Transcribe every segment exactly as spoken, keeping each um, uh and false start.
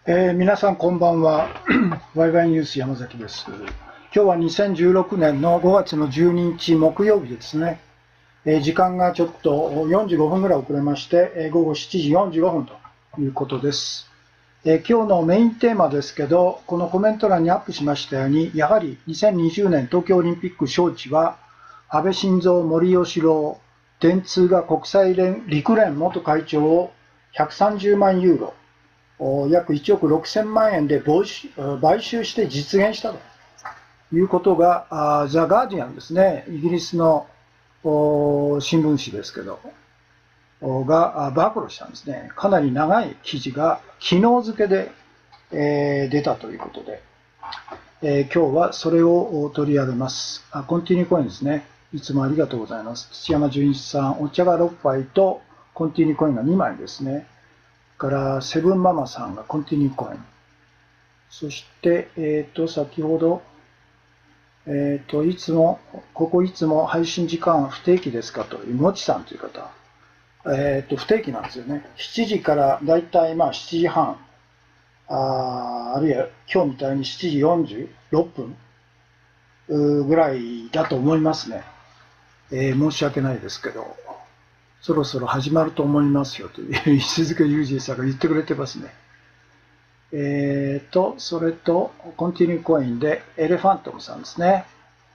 えー皆さんこんばんは。ワイワイニュース山崎です。今日はにせんじゅうろくねんのごがつのじゅうににち木曜日ですね。えー時間がちょっとよんじゅうごふんぐらい遅れまして、えー午後しちじよんじゅうごふんということです。えー今日のメインテーマですけど、このコメント欄にアップしましたように、やはりにせんにじゅうねん東京オリンピック招致は、安倍晋三、森喜朗、電通が国際連陸連元会長をひゃくさんじゅうまんユーロ、約いちおくろくせんまんえんで買収して実現したということが、ザ・ガーディアンですね、イギリスの新聞紙ですけど、が暴露したんですね。かなり長い記事が昨日付で、えー、出たということで、えー、今日はそれを取り上げます。あ、コンティニューコインですね。いつもありがとうございます。土山純一さん、お茶がろっぱいとコンティニューコインがにまいですね。からセブンママさんがコンティニューコイン。そして、えっ、ー、と、先ほど、えっ、ー、と、いつも、ここいつも配信時間不定期ですかという、もちさんという方。えっ、ー、と、不定期なんですよね。しちじからだいたいまあしちじはん、あ, あるいは今日みたいにしちじよんじゅうろっぷんぐらいだと思いますね。えー、申し訳ないですけど、そろそろ始まると思いますよという石塚裕二さんが言ってくれてますね。えーと、それと、コンティニューコインでエレファントムさんですね。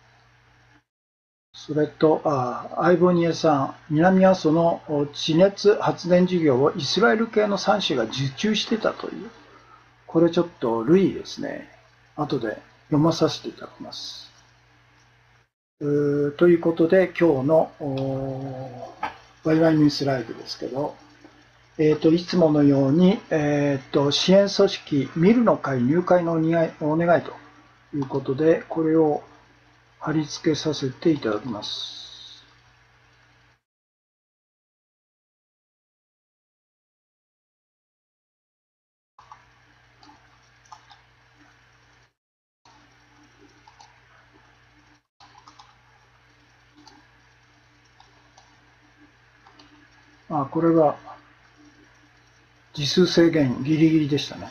それと、あアイボニエさん、南阿蘇の地熱発電事業をイスラエル系のさんしが受注してたという、これちょっと類ですね。後で読まさせていただきます。ということで、今日のワイワイニュースライブですけど、えー、といつものように、えー、と支援組織ミルの会入会のお願い、お願いということで、これを貼り付けさせていただきます。あ、これは字数制限ギリギリでしたね。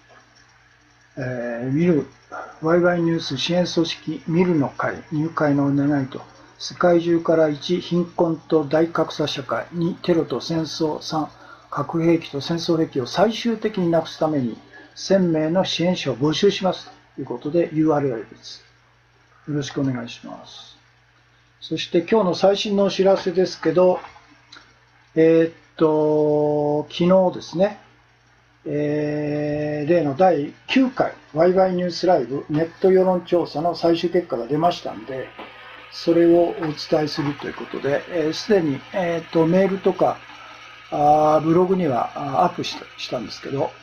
えー、ミル、ワイワイニュース支援組織ミルの会入会のお願いと、世界中からいち、貧困と大格差社会、に、テロと戦争、さん、核兵器と戦争兵器を最終的になくすためにせんめいの支援者を募集しますということで ユーアールエル です。よろしくお願いします。そして今日の最新のお知らせですけど、えー、っと、昨日ですね、えー、例のだいきゅうかいワイワイニュースライブネット世論調査の最終結果が出ましたんで、それをお伝えするということで、す、えー、でに、えー、とメールとかあブログにはアップしたしたんですけど、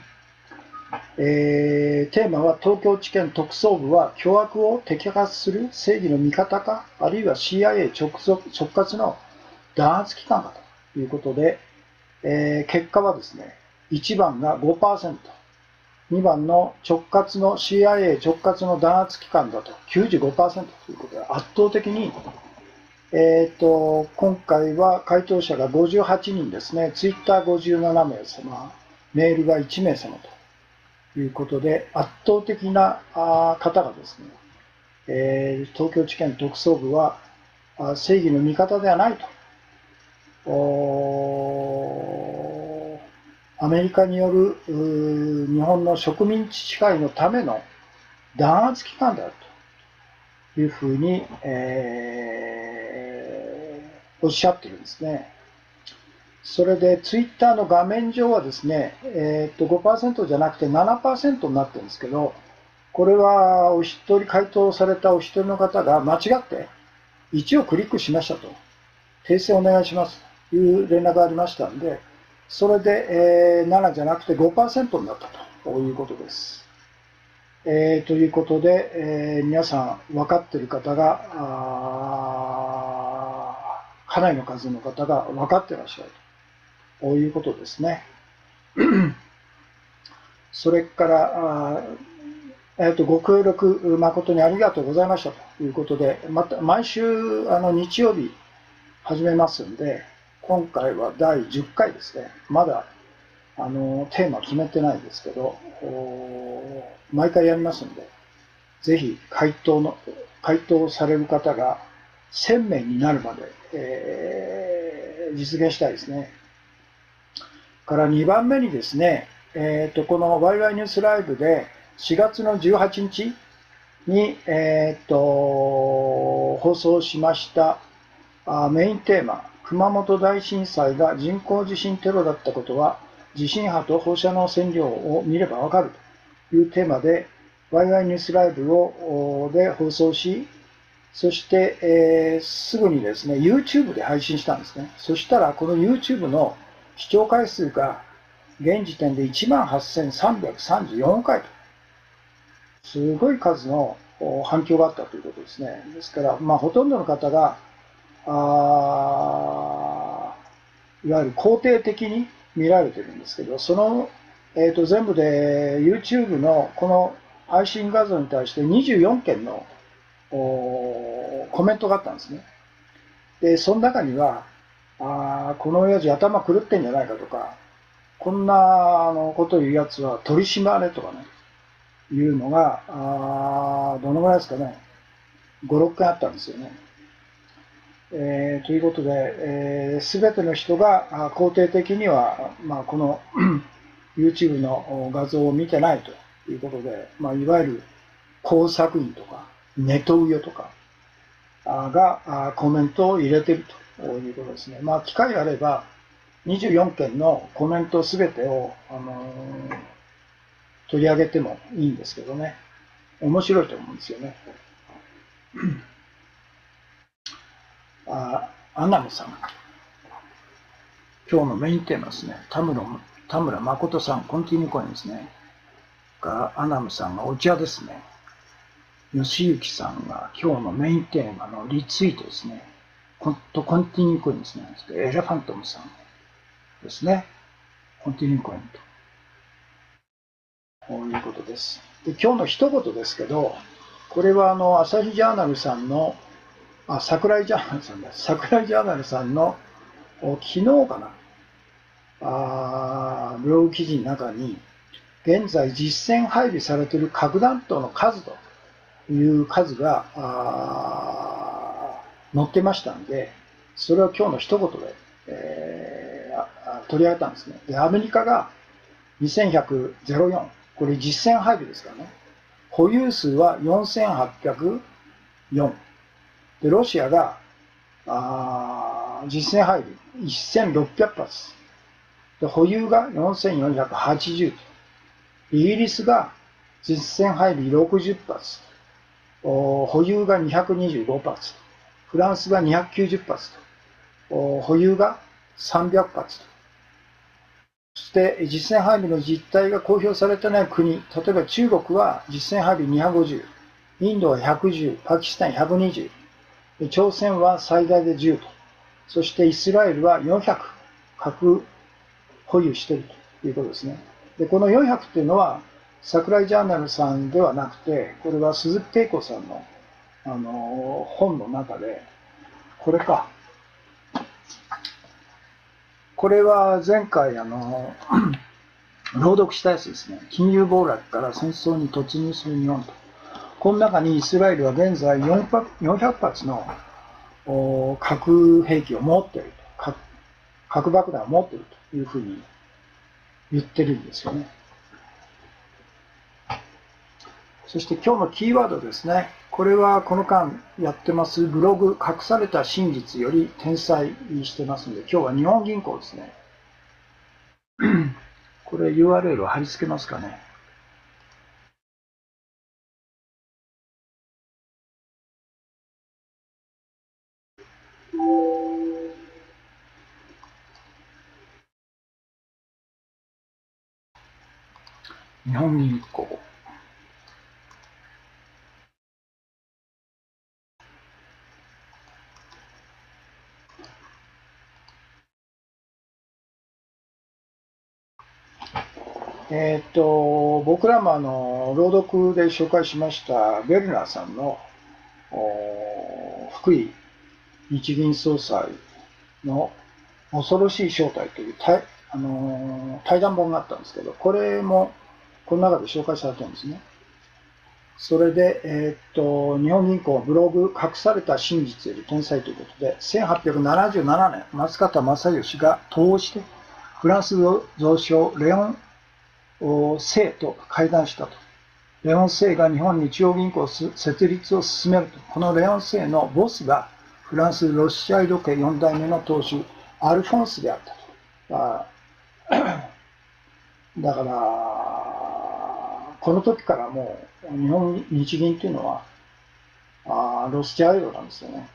えー、テーマは東京地検特捜部は巨悪を摘発する正義の味方か、あるいは シーアイエー 直属直轄の弾圧機関かということで、えー、結果はですね、いちばんが ごパーセント、にばんの直轄の シーアイエー 直轄の弾圧機関だと きゅうじゅうごパーセント ということで、圧倒的に、えー、と今回は回答者がごじゅうはちにんですね、ツイッターごじゅうななめいさま、メールがいちめいさまということで、圧倒的な方がですね、えー、東京地検特捜部は正義の味方ではないと。アメリカによる日本の植民地支配のための弾圧機関であるというふうに、えー、おっしゃってるんですね。それでツイッターの画面上はですね、えー、と ごパーセント じゃなくて ななパーセント になってるんですけど、これはお一人回答されたお一人の方が間違っていちをクリックしましたと、訂正お願いしますという連絡がありましたんで、それで、えー、ななじゃなくて ごパーセント になったということです。えー、ということで、えー、皆さん分かっている方が、かなりの数の方が分かっていらっしゃるということですね。それから、えー、とご協力誠にありがとうございましたということで、また毎週あの日曜日始めますんで、今回はだいじゅっかいですね。まだあのテーマ決めてないですけど、毎回やりますんで、ぜひ回答の回答される方がせんめいになるまで、えー、実現したいですね。からにばんめにですね、えー、とこのワイワイニュースライブでしがつのじゅうはちにちに、えー、と放送しましたあメインテーマ、熊本大震災が人工地震テロだったことは地震波と放射能線量を見ればわかるというテーマでワイワイニュースライブをで放送し、そして、えー、すぐにですね YouTube で配信したんですね。そしたらこの YouTube の視聴回数が現時点でいちまんはっせんさんびゃくさんじゅうよんかいと、すごい数の反響があったということですね。ですから、まあ、ほとんどの方があいわゆる肯定的に見られてるんですけど、その、えー、と全部で YouTube のこの配信画像に対してにじゅうよんけんのコメントがあったんですね。で、その中には、あこの親父頭狂ってんじゃないかとか、こんなあのことを言うやつは取り締まれとかね、いうのが、あどのぐらいですかね、ご、ろっけんあったんですよね。えー、ということで、えー、全ての人が肯定的には、まあ、このYouTube の画像を見てないということで、まあ、いわゆる工作員とかネトウヨとかがコメントを入れているということですね。まあ、機会があればにじゅうよんけんのコメントすべてを、あのー、取り上げてもいいんですけどね、面白いと思うんですよね。あアナムさん、今日のメインテーマですね。田村田村誠さん、コンティニューコインですね。がアナムさんがお茶ですね。吉行さんが今日のメインテーマのリツイートですね。コントコンティニューコインですね。エレファントムさんですね。コンティニューコインと。こういうことです。で、今日の一言ですけど、これはあの朝日ジャーナルさんの、あ、桜井ジャーナルさんです。桜井ジャーナルさんの昨日かな、あブログ記事の中に、現在実戦配備されている核弾頭の数という数が載ってましたんで、それを今日の一言で、えー、取り上げたんですね。で、アメリカがにせんひゃくゼロよん、これ実戦配備ですからね。保有数はよんせんはっぴゃくよん。で、ロシアがあ実戦配備せんろっぴゃくはつ。で、保有がよんせんよんひゃくはちじゅう。イギリスが実戦配備ろくじゅっぱつ。保有がにひゃくにじゅうごはつ。フランスがにひゃくきゅうじゅっぱつと。保有がさんびゃくはつと。そして実戦配備の実態が公表されていない国、例えば中国は実戦配備にひゃくごじゅう、インドはひゃくじゅう、パキスタンひゃくにじゅう、朝鮮は最大でじゅうと、そしてイスラエルはよんひゃく核保有しているということですね。で、このよんひゃくというのは桜井ジャーナルさんではなくて、これは鈴木恵子さんの、あの本の中で、これか。これは前回あの朗読したやつですね。金融暴落から戦争に突入する日本と。この中にイスラエルは現在よんひゃくはつの核兵器を持っていると。核爆弾を持っているというふうに言ってるんですよね。そして今日のキーワードですね。これはこの間やってますブログ隠された真実より転載してますので、今日は日本銀行ですね。これ ユーアールエル を貼り付けますかね。日本銀行。えっと、僕らもあの朗読で紹介しましたベルナーさんの福井日銀総裁の恐ろしい正体というあの対談本があったんですけど、これもこの中で紹介されてるんですね。それで、えー、っと日本銀行ブログ隠された真実より天才ということで、せんはっぴゃくななじゅうななねん、松方正義が投じてフランス蔵相レオン・セイと会談したと。レオン・セイが日本日曜銀行設立を進めると。このレオン・セイのボスがフランス・ロスチャイルド家よん代目の当主アルフォンスであったと。だからこの時からもう日本日銀というのはあロスチャイルドなんですよね。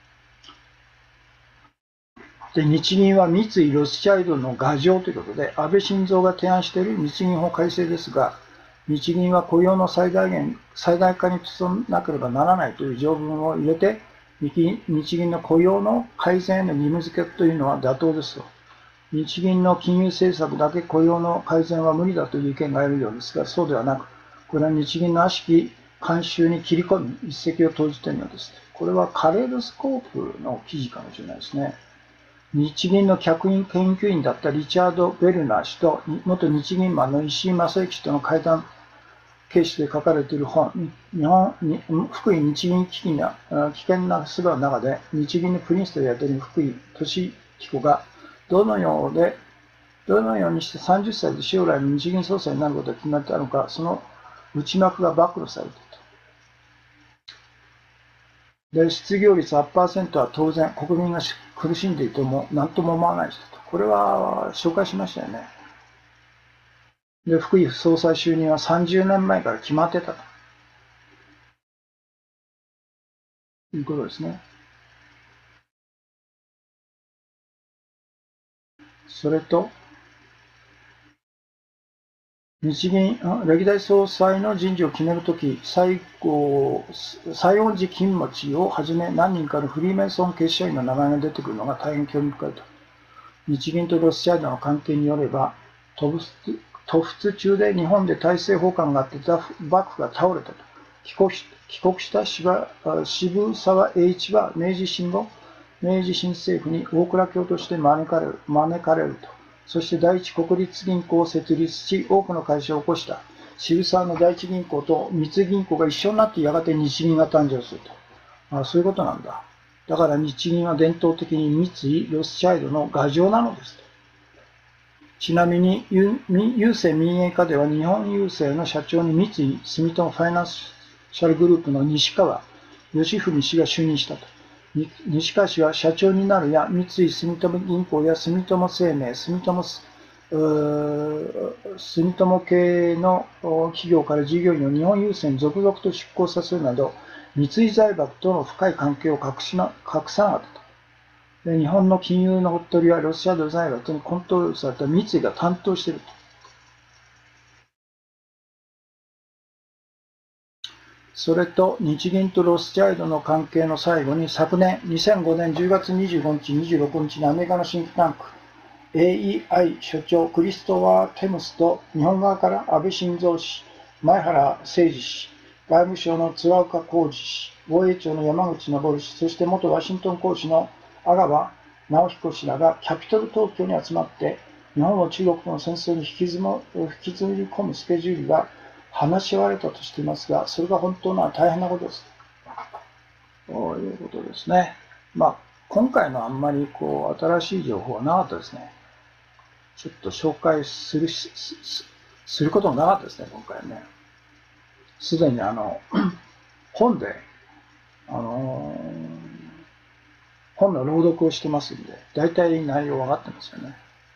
で日銀は三井ロスチャイルドの牙城ということで、安倍晋三が提案している日銀法改正ですが、日銀は雇用の最大限最大化に努めなければならないという条文を入れて、日銀の雇用の改善への義務付けというのは妥当ですと。日銀の金融政策だけ雇用の改善は無理だという意見があるようですが、そうではなく、これは日銀の悪しき慣習に切り込み、一石を投じているのです。これはカレードスコープの記事かもしれないですね。日銀の客員研究員だったリチャード・ベルナー氏と元日銀マンの石井正幸氏との会談形式で書かれている本、日本福井日銀危機な危険な姿の中で、日銀のプリンスとやっている福井俊彦がどのようで、どのようにしてさんじゅっさいで将来の日銀総裁になることが決まってあるのか、その内幕が暴露されていると。で、失業率 はちパーセント は当然国民が苦しんでいても何とも思わない人と。これは紹介しましたよね。で、福井総裁就任はさんじゅうねんまえから決まってたということですね。それと、日銀、歴代総裁の人事を決めるとき、最高、西園寺金持ちをはじめ何人かのフリーメイソン結社員の名前が出てくるのが大変興味深いと。日銀とロスチャイルドの関係によれば、突出中で日本で大政奉還があって幕府が倒れたと。帰国し帰国した渋沢栄一は明治維新後、明治新政府に大蔵卿として招かれる、招かれると。そして第一国立銀行を設立し、多くの会社を起こした。渋沢の第一銀行と三井銀行が一緒になってやがて日銀が誕生すると。ああ、そういうことなんだ。だから日銀は伝統的に三井ロスチャイルドの牙城なのですと。ちなみに、郵政民営化では日本郵政の社長に三井住友ファイナンシャルグループの西川義文氏が就任したと。西川氏は社長になるや三井住友銀行や住友生命、住友住友系の企業から従業員を日本郵政に続々と出向させるなど、三井財閥との深い関係を隠しな隠さなかったと。で、日本の金融のほっとりはロシアの財閥にコントロールされた三井が担当していると。それと日銀とロスチャイルドの関係の最後に、昨年にせんごねんじゅうがつにじゅうごにち、にじゅうろくにちにアメリカのシンクタンク エーイーアイ 所長クリストワー・テムスと日本側から安倍晋三氏、前原誠司氏、外務省の鶴岡浩二氏、防衛庁の山口昇氏、そして元ワシントン公使の阿川直彦氏らがキャピトル東京に集まって、日本を中国との戦争に引きずも引きずり込むスケジュールが話し合われたとしていますが、それが本当なら大変なことです。ということですね。まあ、今回のあんまりこう新しい情報はなかったですね。ちょっと紹介するし、することもなかったですね、今回ね。すでにあの、本で、あのー、本の朗読をしてますんで、大体内容分かってますよね。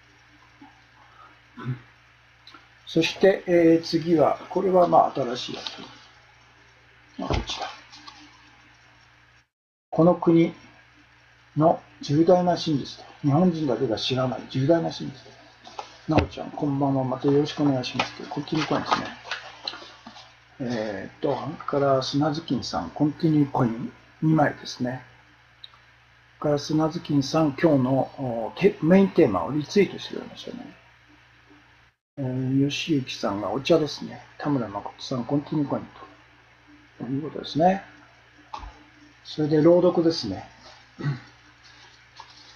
そして、えー、次は、これはまあ新しいやつ。まあ、こちら。この国の重大な真実と。日本人だけが知らない重大な真実と。なおちゃん、こんばんは。またよろしくお願いします。コンティニューコインですね。えー、っと、それから砂ずきんさん、コンティニューコインにまいですね。それから砂ずきんさん、今日のメインテーマをリツイートしてくれましたね。えー、吉行さんがお茶ですね。田村誠さん、コンティニューコインということですね。それで朗読ですね。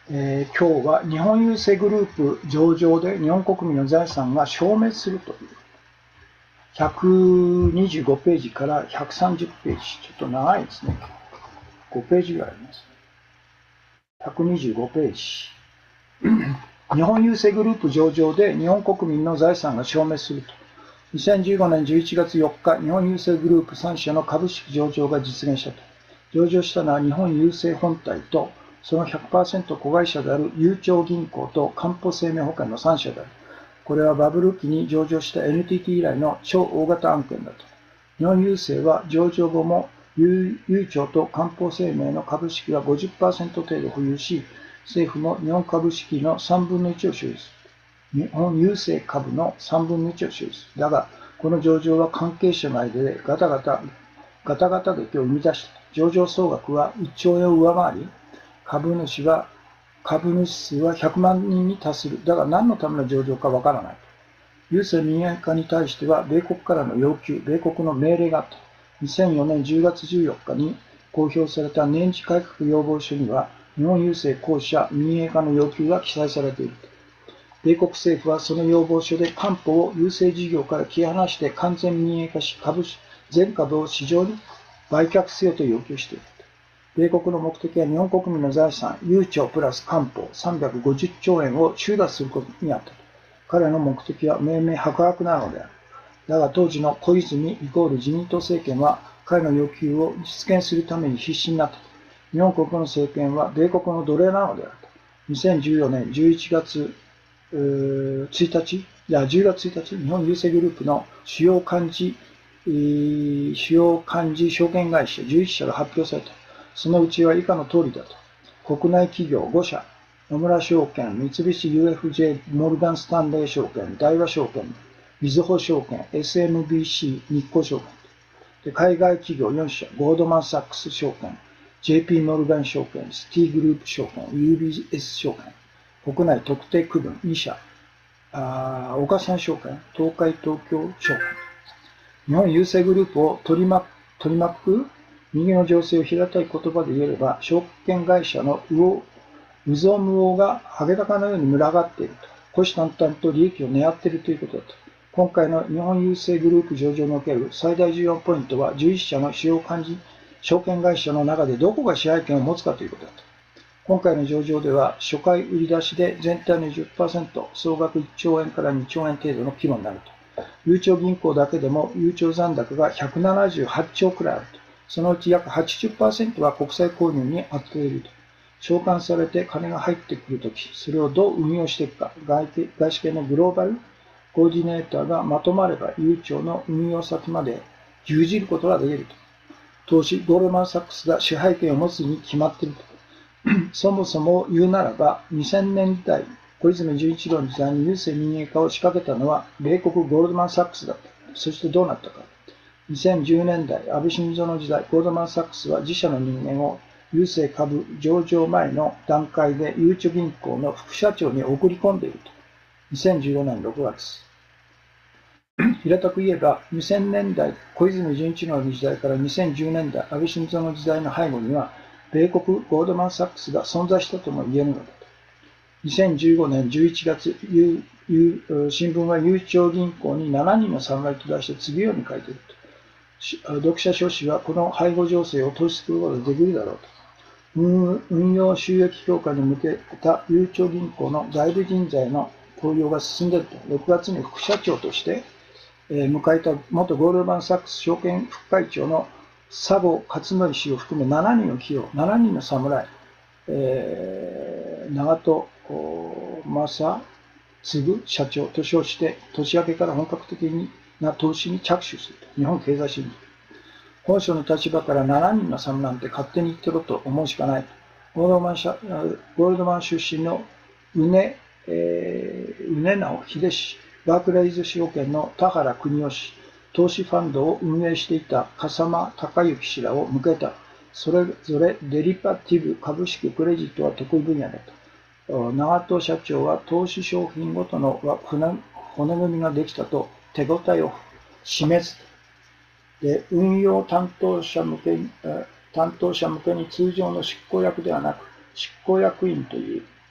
えー、今日は日本郵政グループ上場で日本国民の財産が消滅するというひゃくにじゅうごページからひゃくさんじゅうページ、ちょっと長いですね。ごページぐらいあります。ひゃくにじゅうごページ。日本郵政グループ上場で日本国民の財産が消滅すると。にせんじゅうごねんじゅういちがつよっか、日本郵政グループさん社の株式上場が実現したと。上場したのは日本郵政本体と、その ひゃくパーセント 子会社であるゆうちょう銀行とかんぽ生命保険のさん社である。これはバブル期に上場した エヌティーティー 以来の超大型案件だと。日本郵政は上場後もゆうちょうとかんぽ生命の株式は ごじゅっパーセント 程度保有し、政府も日本株式のさんぶんのいちを所有する。日本郵政株のさんぶんのいちを所有する。だが、この上場は関係者の間でガタガタ、ガタガタ劇を生み出した。上場総額はいっちょうえんを上回り、株主は、株主数はひゃくまんにんに達する。だが何のための上場かわからない。郵政民営化に対しては、米国からの要求、米国の命令があった。にせんよねんじゅうがつじゅうよっかに公表された年次改革要望書には、日本郵政公社民営化の要求が記載されている。米国政府はその要望書で官報を郵政事業から切り離して完全民営化し、株全株を市場に売却せよと要求している。米国の目的は日本国民の財産、郵庁プラス官報さんびゃくごじゅっちょうえんを収奪することにあった。彼の目的は明々白々なのである。だが当時の小泉イコール自民党政権は彼の要求を実現するために必死になった。日本国の政権は米国の奴隷なのである。にせんじゅうよねんじゅういちがつついたち、いやじゅうがつついたち、日本郵政グループの主要幹事、主要幹事証券会社じゅういっしゃが発表された。そのうちは以下の通りだと。国内企業ごしゃ、野村証券、三菱 ユーエフジェー、モルガンスタンレー証券、大和証券、みずほ証券、エスエムビーシー、日興証券。で海外企業よんしゃ、ゴールドマン・サックス証券、ジェーピー モルガン証券、シティグループ証券、ユービーエス 証券。国内特定区分にしゃ、あ岡三証券、東海東京証券。日本郵政グループを取り巻く、取り巻く右の情勢を平たい言葉で言えれば、証券会社の魚、無造無応がハゲタカのように群がっていると。虎視眈々と利益を狙っているということだと。今回の日本郵政グループ上場における最大重要ポイントは、じゅういっしゃの主要幹事証券会社の中でどこが支配権を持つかということだと。今回の上場では、初回売り出しで全体の じゅっパーセント、総額いっちょうえんからにちょうえん程度の規模になると。ゆうちょう銀行だけでも、ゆうちょう残高がひゃくななじゅうはっちょうくらいあると。そのうち約 はちじゅっパーセント は国債購入に充てていると。償還されて金が入ってくるとき、それをどう運用していくか、外資系のグローバルコーディネーターがまとまれば、ゆうちょうの運用先まで牛耳ることができると。投資、ゴールドマン・サックスが支配権を持つに決まっていると。そもそも言うならば、にせんねんだい、小泉純一郎の時代に郵政民営化を仕掛けたのは、米国ゴールドマン・サックスだった。そしてどうなったか。にせんじゅうねんだい、安倍晋三の時代、ゴールドマン・サックスは自社の人間を郵政株上場前の段階でゆうちょ銀行の副社長に送り込んでいると。にせんじゅうよねんろくがつ。平たく言えば、にせんねんだい、小泉純一郎の時代からにせんじゅうねんだい、安倍晋三の時代の背後には、米国ゴールドマン・サックスが存在したとも言えるのだと。にせんじゅうごねんじゅういちがつ、新聞はゆうちょう銀行にしちにんの侍と出して次のように書いていると。読者諸氏はこの背後情勢を投資することができるだろうと。運用収益強化に向けたゆうちょう銀行の外部人材の登用が進んでいると。ろくがつに副社長として迎えた元ゴールドマン・サックス証券副会長の佐合勝則氏を含めしちにんを起用、しちにんの侍、えー、長門正嗣社長と称して、年明けから本格的な投資に着手すると。日本経済新聞。本書の立場からしちにんの侍なんて勝手に言ってろと思うしかない。ゴールドマン社ゴールドマン出身の宇根、えー、宇根直秀氏、バークレイズ証券の田原邦夫氏、投資ファンドを運営していた笠間隆之氏らを向けた。それぞれデリバティブ、株式、クレジットは得意分野だと。長門社長は投資商品ごとの骨組みができたと手応えを示す。で、運用担当者向けに、担当者向けに通常の執行役ではなく、執行役員という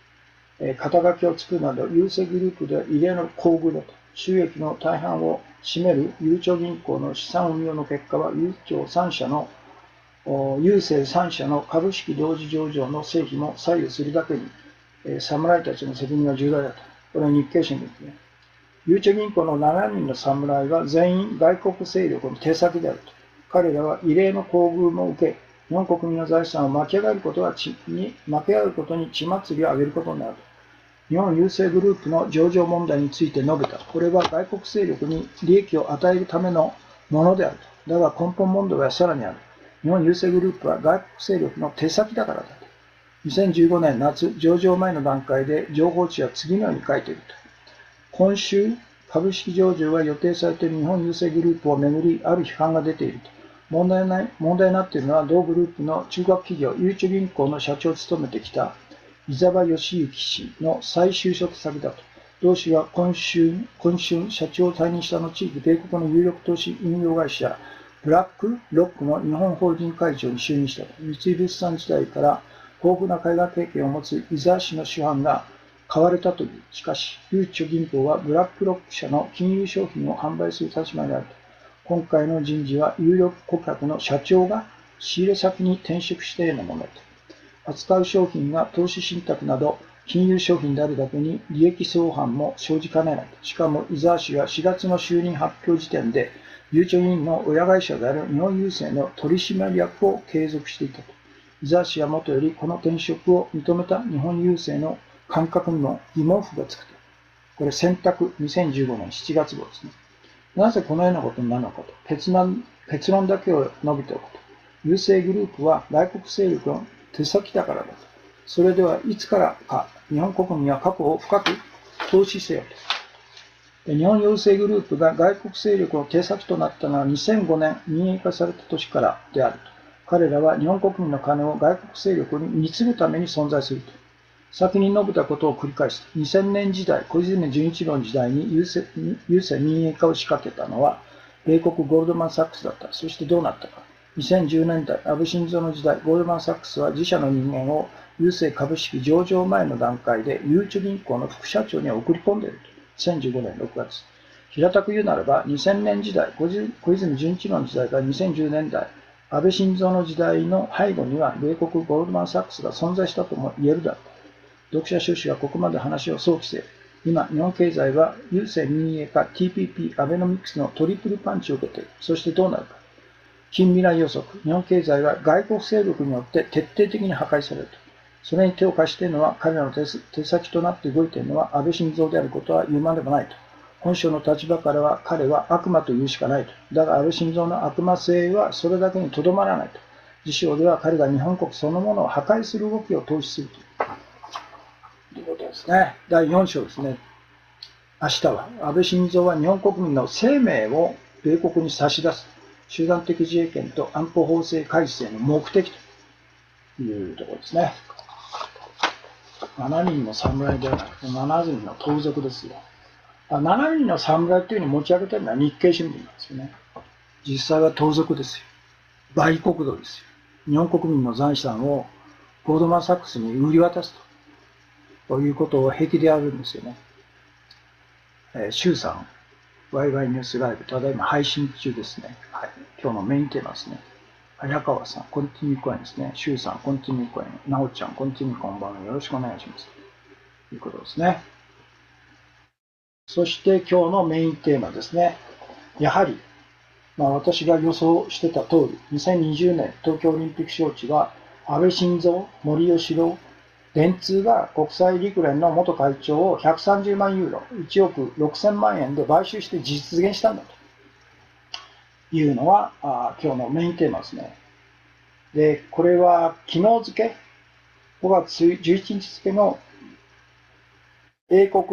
肩書きを作るなど、郵政グループでは異例の厚遇だと。収益の大半を占めるゆうちょ銀行の資産運用の結果は、ゆうちょさん社の、郵政さん社の株式同時上場の成否も左右するだけに、侍たちの責任は重大だと。これは日経新聞ですね。ゆうちょ銀行のしちにんの侍は全員外国勢力の手先であると。彼らは異例の厚遇も受け、日本国民の財産を巻き上げることはちに巻き上げることに血祭りを上げることになると。日本郵政グループの上場問題について述べた。これは外国勢力に利益を与えるためのものであると。だが根本問題はさらにある。日本郵政グループは外国勢力の手先だからだと。にせんじゅうごねん夏、上場前の段階で情報誌は次のように書いていると。今週、株式上場が予定されている日本郵政グループをめぐり、ある批判が出ていると。問題ない問題になっているのは、同グループの中国企業、ゆうちょ銀行の社長を務めてきた伊沢義行氏の再就職先だと。同氏は今週、今春、社長を退任した後、米国の有力投資運用会社、ブラックロックの日本法人会長に就任したと。三井物産時代から豊富な海外経験を持つ伊沢氏の主犯が買われたという。しかし、ゆうちょ銀行はブラックロック社の金融商品を販売する立場にあると。今回の人事は有力顧客の社長が仕入れ先に転職したようなものだと。扱う商品が投資信託など金融商品であるだけに利益相反も生じかねない。しかも伊沢氏はしがつの就任発表時点で、ゆうちょ銀の親会社である日本郵政の取締役を継続していたと。伊沢氏はもとよりこの転職を認めた日本郵政の感覚にも疑問符がつくと。これ選択にせんじゅうごねんしちがつ号ですね。なぜこのようなことになるのかと。結論、結論だけを述べておくと。郵政グループは外国勢力の手先だからだと。それではいつからか日本国民は過去を深く投資せよと。日本郵政グループが外国勢力の手先となったのはにせんごねん民営化された年からであると。彼らは日本国民の金を外国勢力に貢ぐために存在すると。先に述べたことを繰り返す。にせんねん時代、小泉純一郎の時代に郵政、郵政民営化を仕掛けたのは米国ゴールドマン・サックスだった。そしてどうなったか。にせんじゅうねんだい、安倍晋三の時代、ゴールドマン・サックスは自社の人間を郵政株式上場前の段階でゆうちょ銀行の副社長に送り込んでいると。にせんじゅうごねんろくがつ。平たく言うならば、にせんねん時代、小泉純一郎の時代からにせんじゅうねんだい、安倍晋三の時代の背後には米国ゴールドマン・サックスが存在したとも言えるだろう。読者収支はここまで話を想起せよ。今、日本経済は郵政民営化 ティーピーピー アベノミクスのトリプルパンチを受けている。そしてどうなるか。近未来予測。日本経済は外国勢力によって徹底的に破壊されると。それに手を貸しているのは、彼らの 手, 手先となって動いているのは安倍晋三であることは言うまでもないと。本書の立場からは彼は悪魔と言うしかないと。だが安倍晋三の悪魔性はそれだけにとどまらないと。自称では彼が日本国そのものを破壊する動きを投資すると。ということですね。だいよん章ですね。明日は安倍晋三は日本国民の生命を米国に差し出す集団的自衛権と安保法制改正の目的というところですね。しちにんの侍ではなくてしちにんの盗賊ですよ。しちにんの侍というふうに持ち上げているのは日経新聞なんですよね。実際は盗賊ですよ。売国奴ですよ。日本国民の財産をゴールドマン・サックスに売り渡すと。ということを平気でやるんですよね。えー、周さん、ワイワイニュースライブ、ただいま配信中ですね。はい、今日のメインテーマですね。早川さん、コンティニューコインですね。周さん、コンティニューコイン。なおちゃん、コンティニューこんばんは。よろしくお願いします。ということですね。そして今日のメインテーマですね。やはり、まあ、私が予想してた通り、にせんにじゅうねん東京オリンピック招致は、安倍晋三、森喜朗、電通が国際陸連の元会長をひゃくさんじゅうまんユーロ、いちおくろくせんまんえんで買収して実現したんだというのはあ今日のメインテーマですね。で、これは昨日付、ごがつじゅういちにち付の英国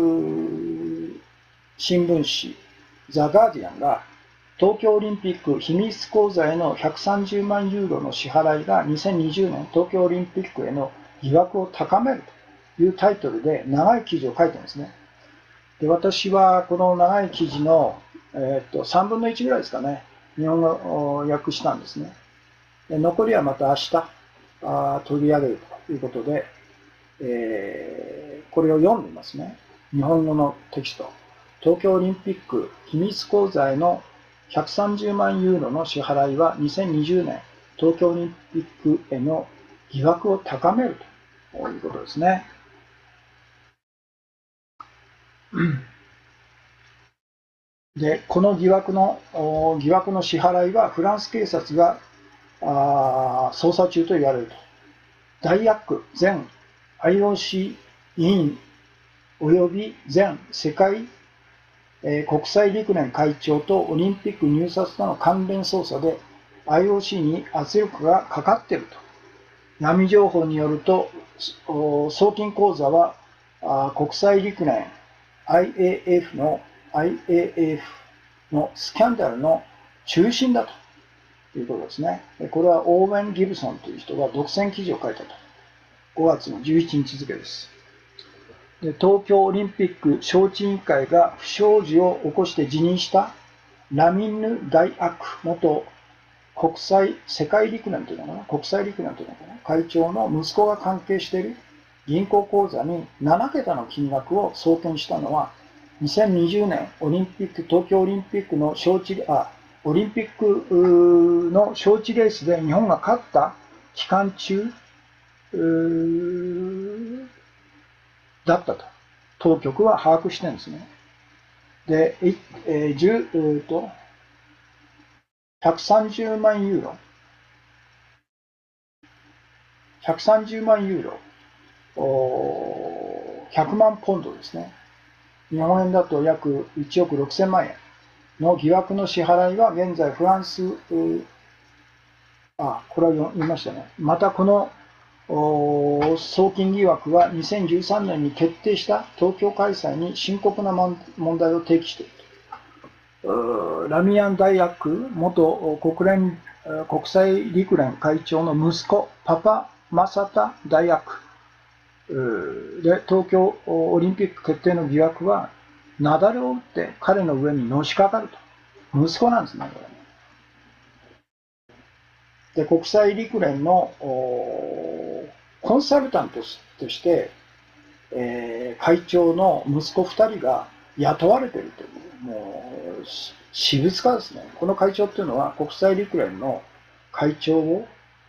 新聞紙ザ・ガーディアンが東京オリンピック秘密口座へのひゃくさんじゅうまんユーロの支払いがにせんにじゅうねん東京オリンピックへの疑惑を高めるというタイトルで長い記事を書いてるんですね。で、私はこの長い記事の、えー、っとさんぶんのいちぐらいですかね、日本語を訳したんですね。で、残りはまた明日あ取り上げるということで、えこれを読んでみますね。日本語のテキスト。東京オリンピック秘密口座へのひゃくさんじゅうまんユーロの支払いはにせんにじゅうねん東京オリンピックへの疑惑を高めるということですね。で、この疑惑の疑惑の支払いはフランス警察が捜査中と言われると。ダイアック前 アイオーシー 委員及び前世界、えー、国際陸連会長とオリンピック入札との関連捜査で アイオーシー に圧力がかかっていると。闇情報によると、送金口座は国際陸連 アイエーエフ の アイエーエフ のスキャンダルの中心だということですね。これはオーウェン・ギブソンという人が独占記事を書いたと。ごがつのじゅういちにち付です。で、東京オリンピック招致委員会が不祥事を起こして辞任したラミンヌ・ダイアク元国際、世界陸連というのかな、国際陸連というのかな、会長の息子が関係している銀行口座にななけたの金額を送金したのは、にせんにじゅうねんオリンピック、東京オリンピックの招致、あ、オリンピックの招致レースで日本が勝った期間中だったと、当局は把握してるんですね。で、えー、じゅう、えーと、ひゃくさんじゅうまんユーロ、ひゃくさんじゅうまんユーロ、ひゃくまんポンドですね。日本円だと約いちおくろくせんまんえんの疑惑の支払いは現在フランス、あ、これは言いましたね。またこの送金疑惑はにせんじゅうさんねんに決定した東京開催に深刻な問題を提起していると。ラミアン・ダイアック元国連国際陸連会長の息子パパ・マサタ・ダイアックで、東京オリンピック決定の疑惑は雪崩を打って彼の上にのしかかると。息子なんですね、これ。で、国際陸連のコンサルタントとして、えー、会長の息子ふたりが雇われているという、もう私物化ですね。この会長っていうのは国際陸連の会長を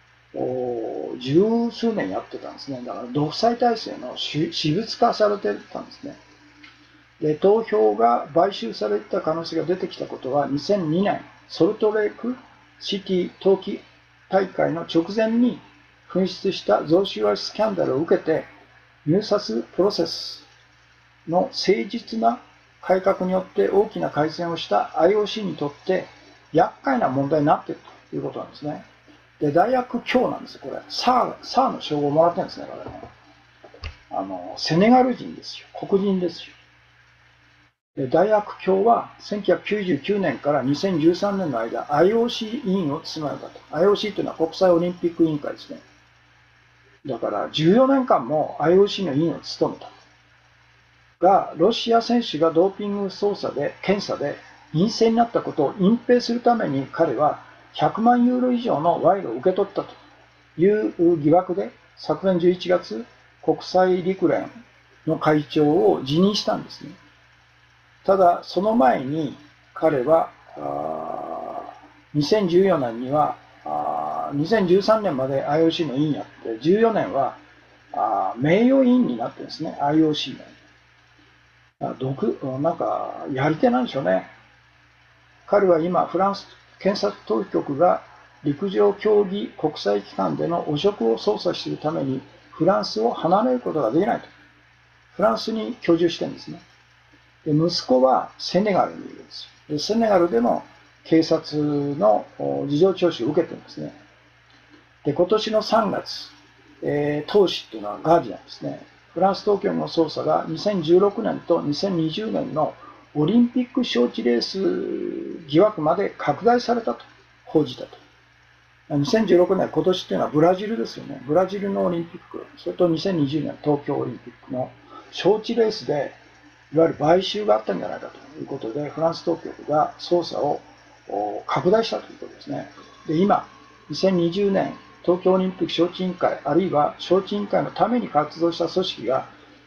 十数年やってたんですね。だから独裁体制の私物化されてたんですね。で、投票が買収された可能性が出てきたことはにせんにねんソルトレークシティ冬季大会の直前に噴出した贈収賄スキャンダルを受けて、入札プロセスの誠実な改革によって大きな改善をした アイオーシー にとって厄介な問題になっているということなんですね。で、大学教なんですよ、これ。サー、サーの称号をもらってるんですね、これね。あの、セネガル人ですよ。黒人ですよ。で、大学教はせんきゅうひゃくきゅうじゅうきゅうねんからにせんじゅうさんねんの間、アイオーシー 委員を務めたと。アイオーシー というのは国際オリンピック委員会ですね。だからじゅうよねんかんも アイオーシー の委員を務めた。が、ロシア選手がドーピング捜査で、検査で陰性になったことを隠蔽するために彼はひゃくまんユーロ以上の賄賂を受け取ったという疑惑で、昨年じゅういちがつ、国際陸連の会長を辞任したんですね。ただ、その前に彼は、にせんじゅうよねんには、にせんじゅうさんねんまで アイオーシー の委員やって、じゅうよねんは名誉委員になってるんですね、アイオーシー の。毒、なんか、やり手なんでしょうね。彼は今、フランス検察当局が陸上競技国際機関での汚職を捜査するためにフランスを離れることができないと。フランスに居住してるんですね。で、息子はセネガルにいるんですよ。で、セネガルでも警察の事情聴取を受けてるんですね。で、今年のさんがつ、えー、当紙っていうのはガーディアンですね。フランス当局の捜査がにせんじゅうろくねんとにせんにじゅうねんのオリンピック招致レース疑惑まで拡大されたと報じたと。にせんじゅうろくねん、今年っていうのはブラジルですよね。ブラジルのオリンピック、それとにせんにじゅうねん東京オリンピックの招致レースで、いわゆる買収があったんじゃないかということで、フランス当局が捜査を拡大したということですね。で、今、にせんにじゅうねん東京オリンピック招致委員会、あるいは招致委員会のために活動した組織が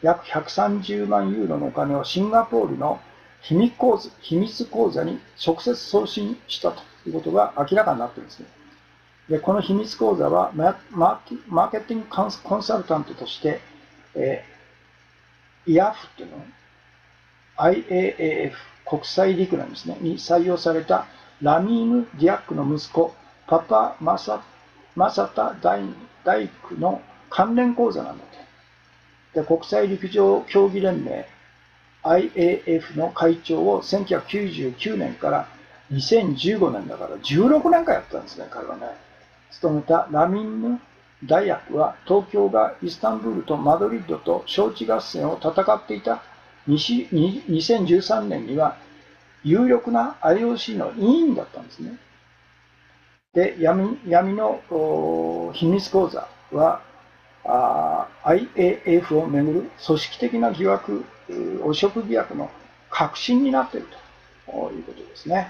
約ひゃくさんじゅうまんユーロのお金をシンガポールの秘密口座、秘密口座に直接送信したということが明らかになっているんですね。で、この秘密口座はマーケティングコンサルタントとして、えー、イーエーエフ っていうの アイエーエーエフ 国際陸連ですね、に採用されたラミーヌ・ディアックの息子、パパ・マサマサタ・ダイ大工の関連口座なんだと。で、国際陸上競技連盟 アイエーエフ の会長をせんきゅうひゃくきゅうじゅうきゅうねんからにせんじゅうごねんだからじゅうろくねんかんやったんですね、彼はね。務めたラミンヌ大学は東京がイスタンブールとマドリッドと招致合戦を戦っていたにせんじゅうさんねんには有力な アイオーシー の委員だったんですね。で、闇闇の秘密口座はアイエーエフ をめぐる組織的な疑惑、汚職疑惑の核心になっているということですね。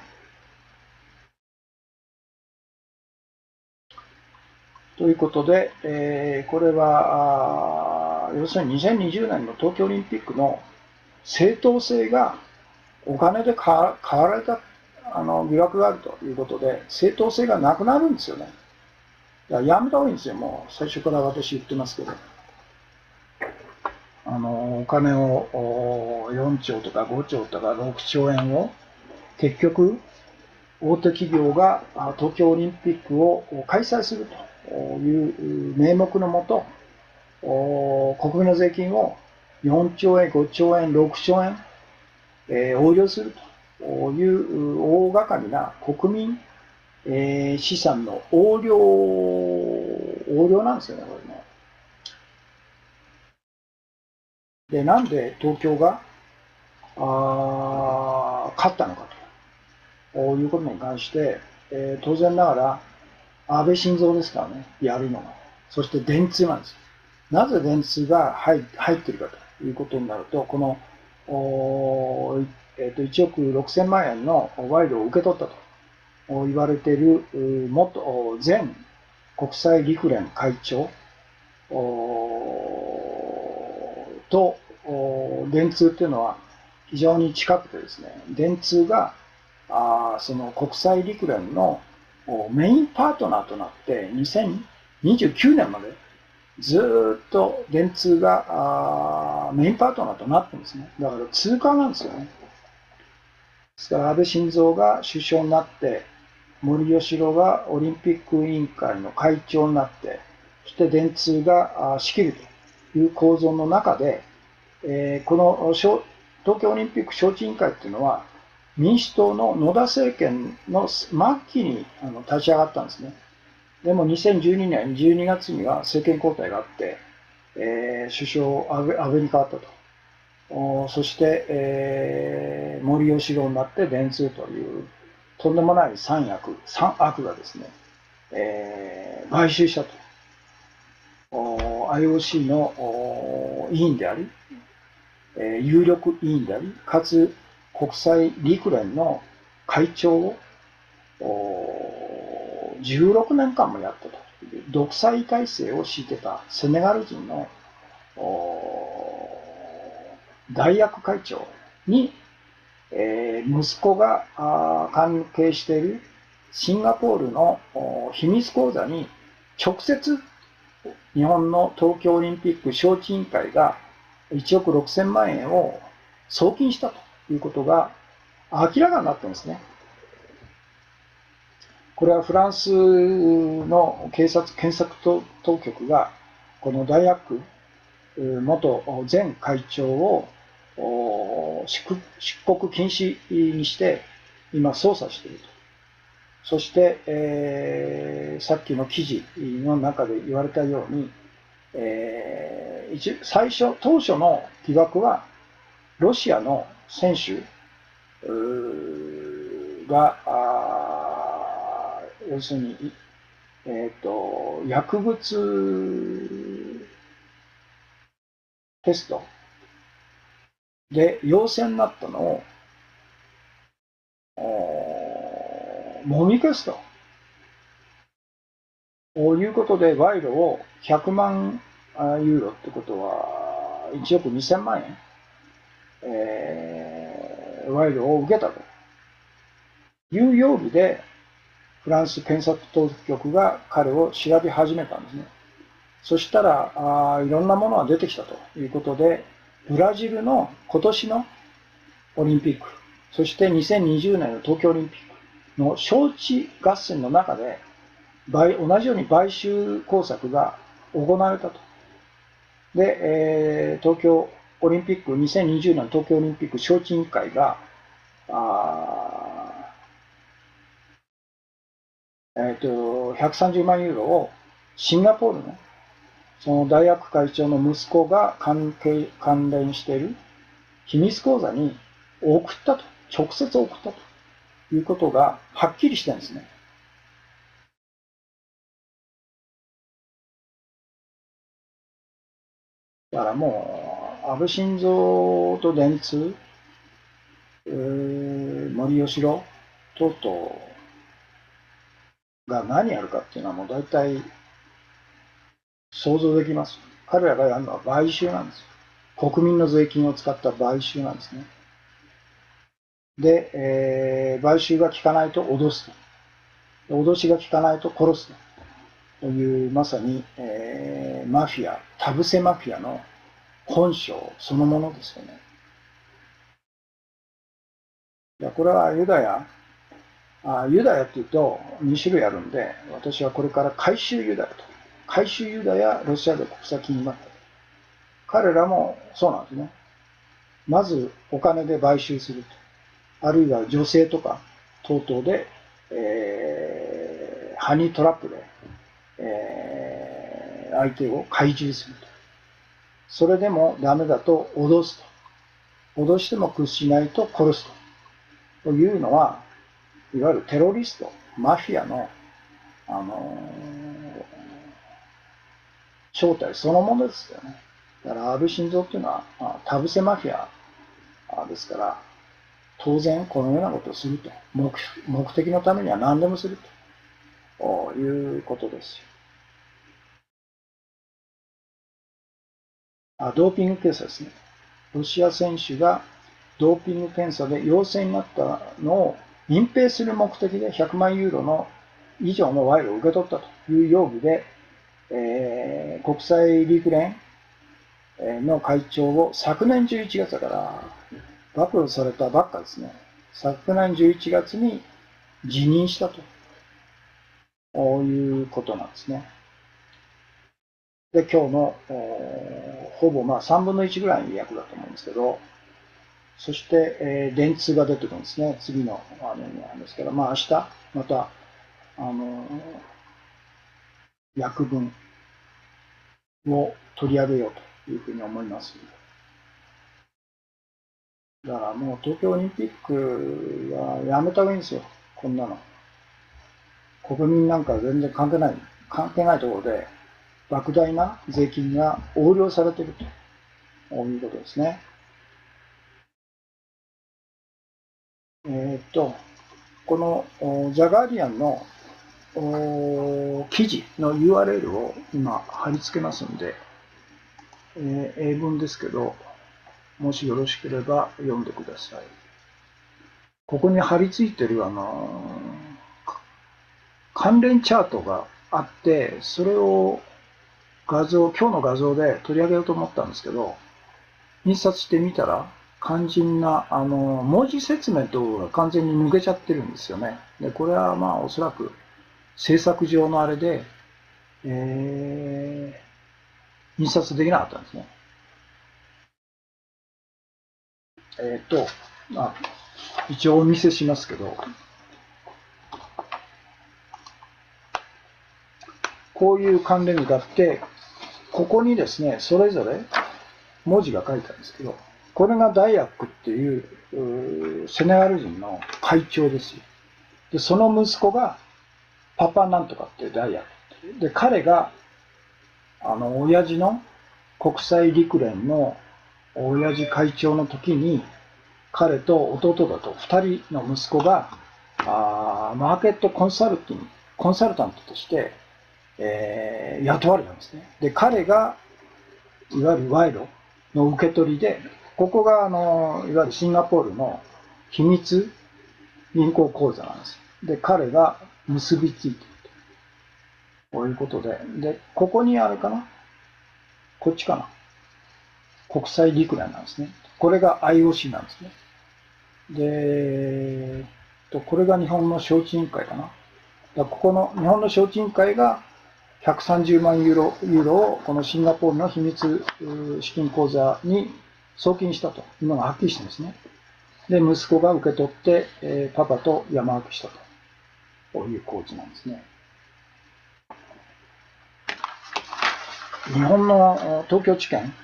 ということで、えー、これは要するににせんにじゅうねんの東京オリンピックの正当性がお金で買われたあの疑惑があるということで、正当性がなくなるんですよね。いや、やめた方がいいんですよ、もう最初から私言ってますけど。あのお金をよんちょうとかごちょうとかろくちょうえんを結局大手企業が東京オリンピックを開催するという名目のもと、国民の税金をよんちょうえん、ごちょうえん、ろくちょうえん、えー、横領するという大掛かりな国民、えー、資産の横領、横領なんですよね、これね。で、なんで東京があ勝ったのかということに関して、えー、当然ながら安倍晋三ですからね、やるのが。そして電通なんです。なぜ電通が入入っているかということになると、このえー、といちおくろくせんまんえんの賄賂を受け取ったと言われている元前国際陸連会長と電通っていうのは非常に近くてですね、電通があその国際陸連のメインパートナーとなってにせんにじゅうきゅうねんまでずっと電通がメインパートナーとなってるんですね。だから通貨なんですよね。ですから安倍晋三が首相になって、森喜朗がオリンピック委員会の会長になって、そして電通が仕切るという構造の中で、えー、この東京オリンピック招致委員会っていうのは、民主党の野田政権の末期にあの立ち上がったんですね。でもにせんじゅうにねんじゅうにがつには政権交代があって、えー、首相安倍、安倍に変わったと。そして、えー、森喜朗になって電通というとんでもない三役、三悪がですね、えー、買収したと。アイオーシー の委員であり、えー、有力委員であり、かつ国際陸連の会長をじゅうろくねんかんもやったという独裁体制を敷いてたセネガル人の大役会長に、えー、息子が関係しているシンガポールの秘密口座に直接日本の東京オリンピック招致委員会がいちおくろくせんまんえんを送金したということが明らかになってるんですね。これはフランスの警察検索当局がこの大悪元前会長を出国禁止にして今捜査していると。そして、えー、さっきの記事の中で言われたように、えー、最初当初の疑惑はロシアの選手が要するに、えーと、薬物テストで陽性になったのをもみ消すということで賄賂をひゃくまんユーロってことはいちおくにせんまんえん、えー、賄賂を受けたという容疑で、フランス検察当局が彼を調べ始めたんですね。そしたらあ、いろんなものが出てきたということで、ブラジルの今年のオリンピック、そしてにせんにじゅうねんの東京オリンピックの招致合戦の中で、同じように買収工作が行われたと。で、えー、東京オリンピック、にせんにじゅうねん東京オリンピック招致委員会が、あえーと、ひゃくさんじゅうまんユーロをシンガポールのその大学会長の息子が関係関連している秘密口座に送ったと、直接送ったということがはっきりしてるんですね。だからもう、安倍晋三と電通、えー、森喜朗等々が何やるかっていうのはもう大体想像できます。彼らがやるのは買収なんですよ。国民の税金を使った買収なんですね。で、えー、買収が効かないと脅すと。脅しが効かないと殺すという、まさに、えー、マフィア、田臥マフィアの本性そのものですよね。いや、これはユダヤ、あユダヤっていうとに種類あるんで、私はこれから回収ユダヤと。回収ユダヤ、ロシアで国際金マフィア。彼らもそうなんですね。まずお金で買収すると。あるいは女性とか等々で、えー、ハニートラップで、えー、相手を懐柔すると。それでもダメだと脅すと。脅しても屈しないと殺すと。というのは、いわゆるテロリスト、マフィアの、あのー、正体そのものですよね。だから安倍晋三っていうのは、田臥マフィアですから、当然このようなことをすると。目、目的のためには何でもするということですよ。あ、ドーピング検査ですね。ロシア選手がドーピング検査で陽性になったのを隠蔽する目的でひゃくまんユーロの以上の賄賂を受け取ったという容疑で、えー、国際陸連の会長を昨年じゅういちがつだから暴露されたばっかですね。昨年じゅういちがつに辞任したということなんですね。で、今日のほぼまあさんぶんのいちぐらいの役だと思うんですけど、そして、えー、電通が出てくるんですね。次のあのなんですけど、まあ明日またあの訳文を取り上げようというふうに思います。だからもう東京オリンピックはやめた方がいいんですよ。こんなの。国民なんか全然関係ない、関係ないところで莫大な税金が横領されているということですね。えー、っと、このザ・ガーディアンの記事の ユーアールエル を今貼り付けますんで、えー、英文ですけど、もしよろしければ読んでください。ここに貼り付いてるあの関連チャートがあって、それを画像、今日の画像で取り上げようと思ったんですけど、印刷してみたら、肝心な、あの、文字説明等が完全に抜けちゃってるんですよね。で、これはまあおそらく制作上のあれで、えー、印刷できなかったんですね。えっと、あ、一応お見せしますけど、こういう関連があって、ここにですね、それぞれ文字が書いてあるんですけど、これがダイアックっていう、うセネガル人の会長ですよ。で、その息子がパパなんとかっていうダイアックっていう。で、彼が、あの、親父の国際陸連の親父会長の時に、彼と弟だとふたりの息子が、あマーケットコンサルティング、コンサルタントとして、えー、雇われたんですね。で、彼が、いわゆる賄賂の受け取りで、ここがあのいわゆるシンガポールの秘密銀行口座なんです。で、彼が結びついていると。こういうことで、で、ここにあるかな、こっちかな、国際陸連なんですね。これが アイオーシー なんですね。で、これが日本の招致委員会かな。だここの日本の招致委員会がひゃくさんじゅうまんユーロ、ユーロをこのシンガポールの秘密資金口座に送金したというのがはっきりしてるんですね。で、息子が受け取って、えー、パパと山分けしたという構図なんですね。日本の東京地検、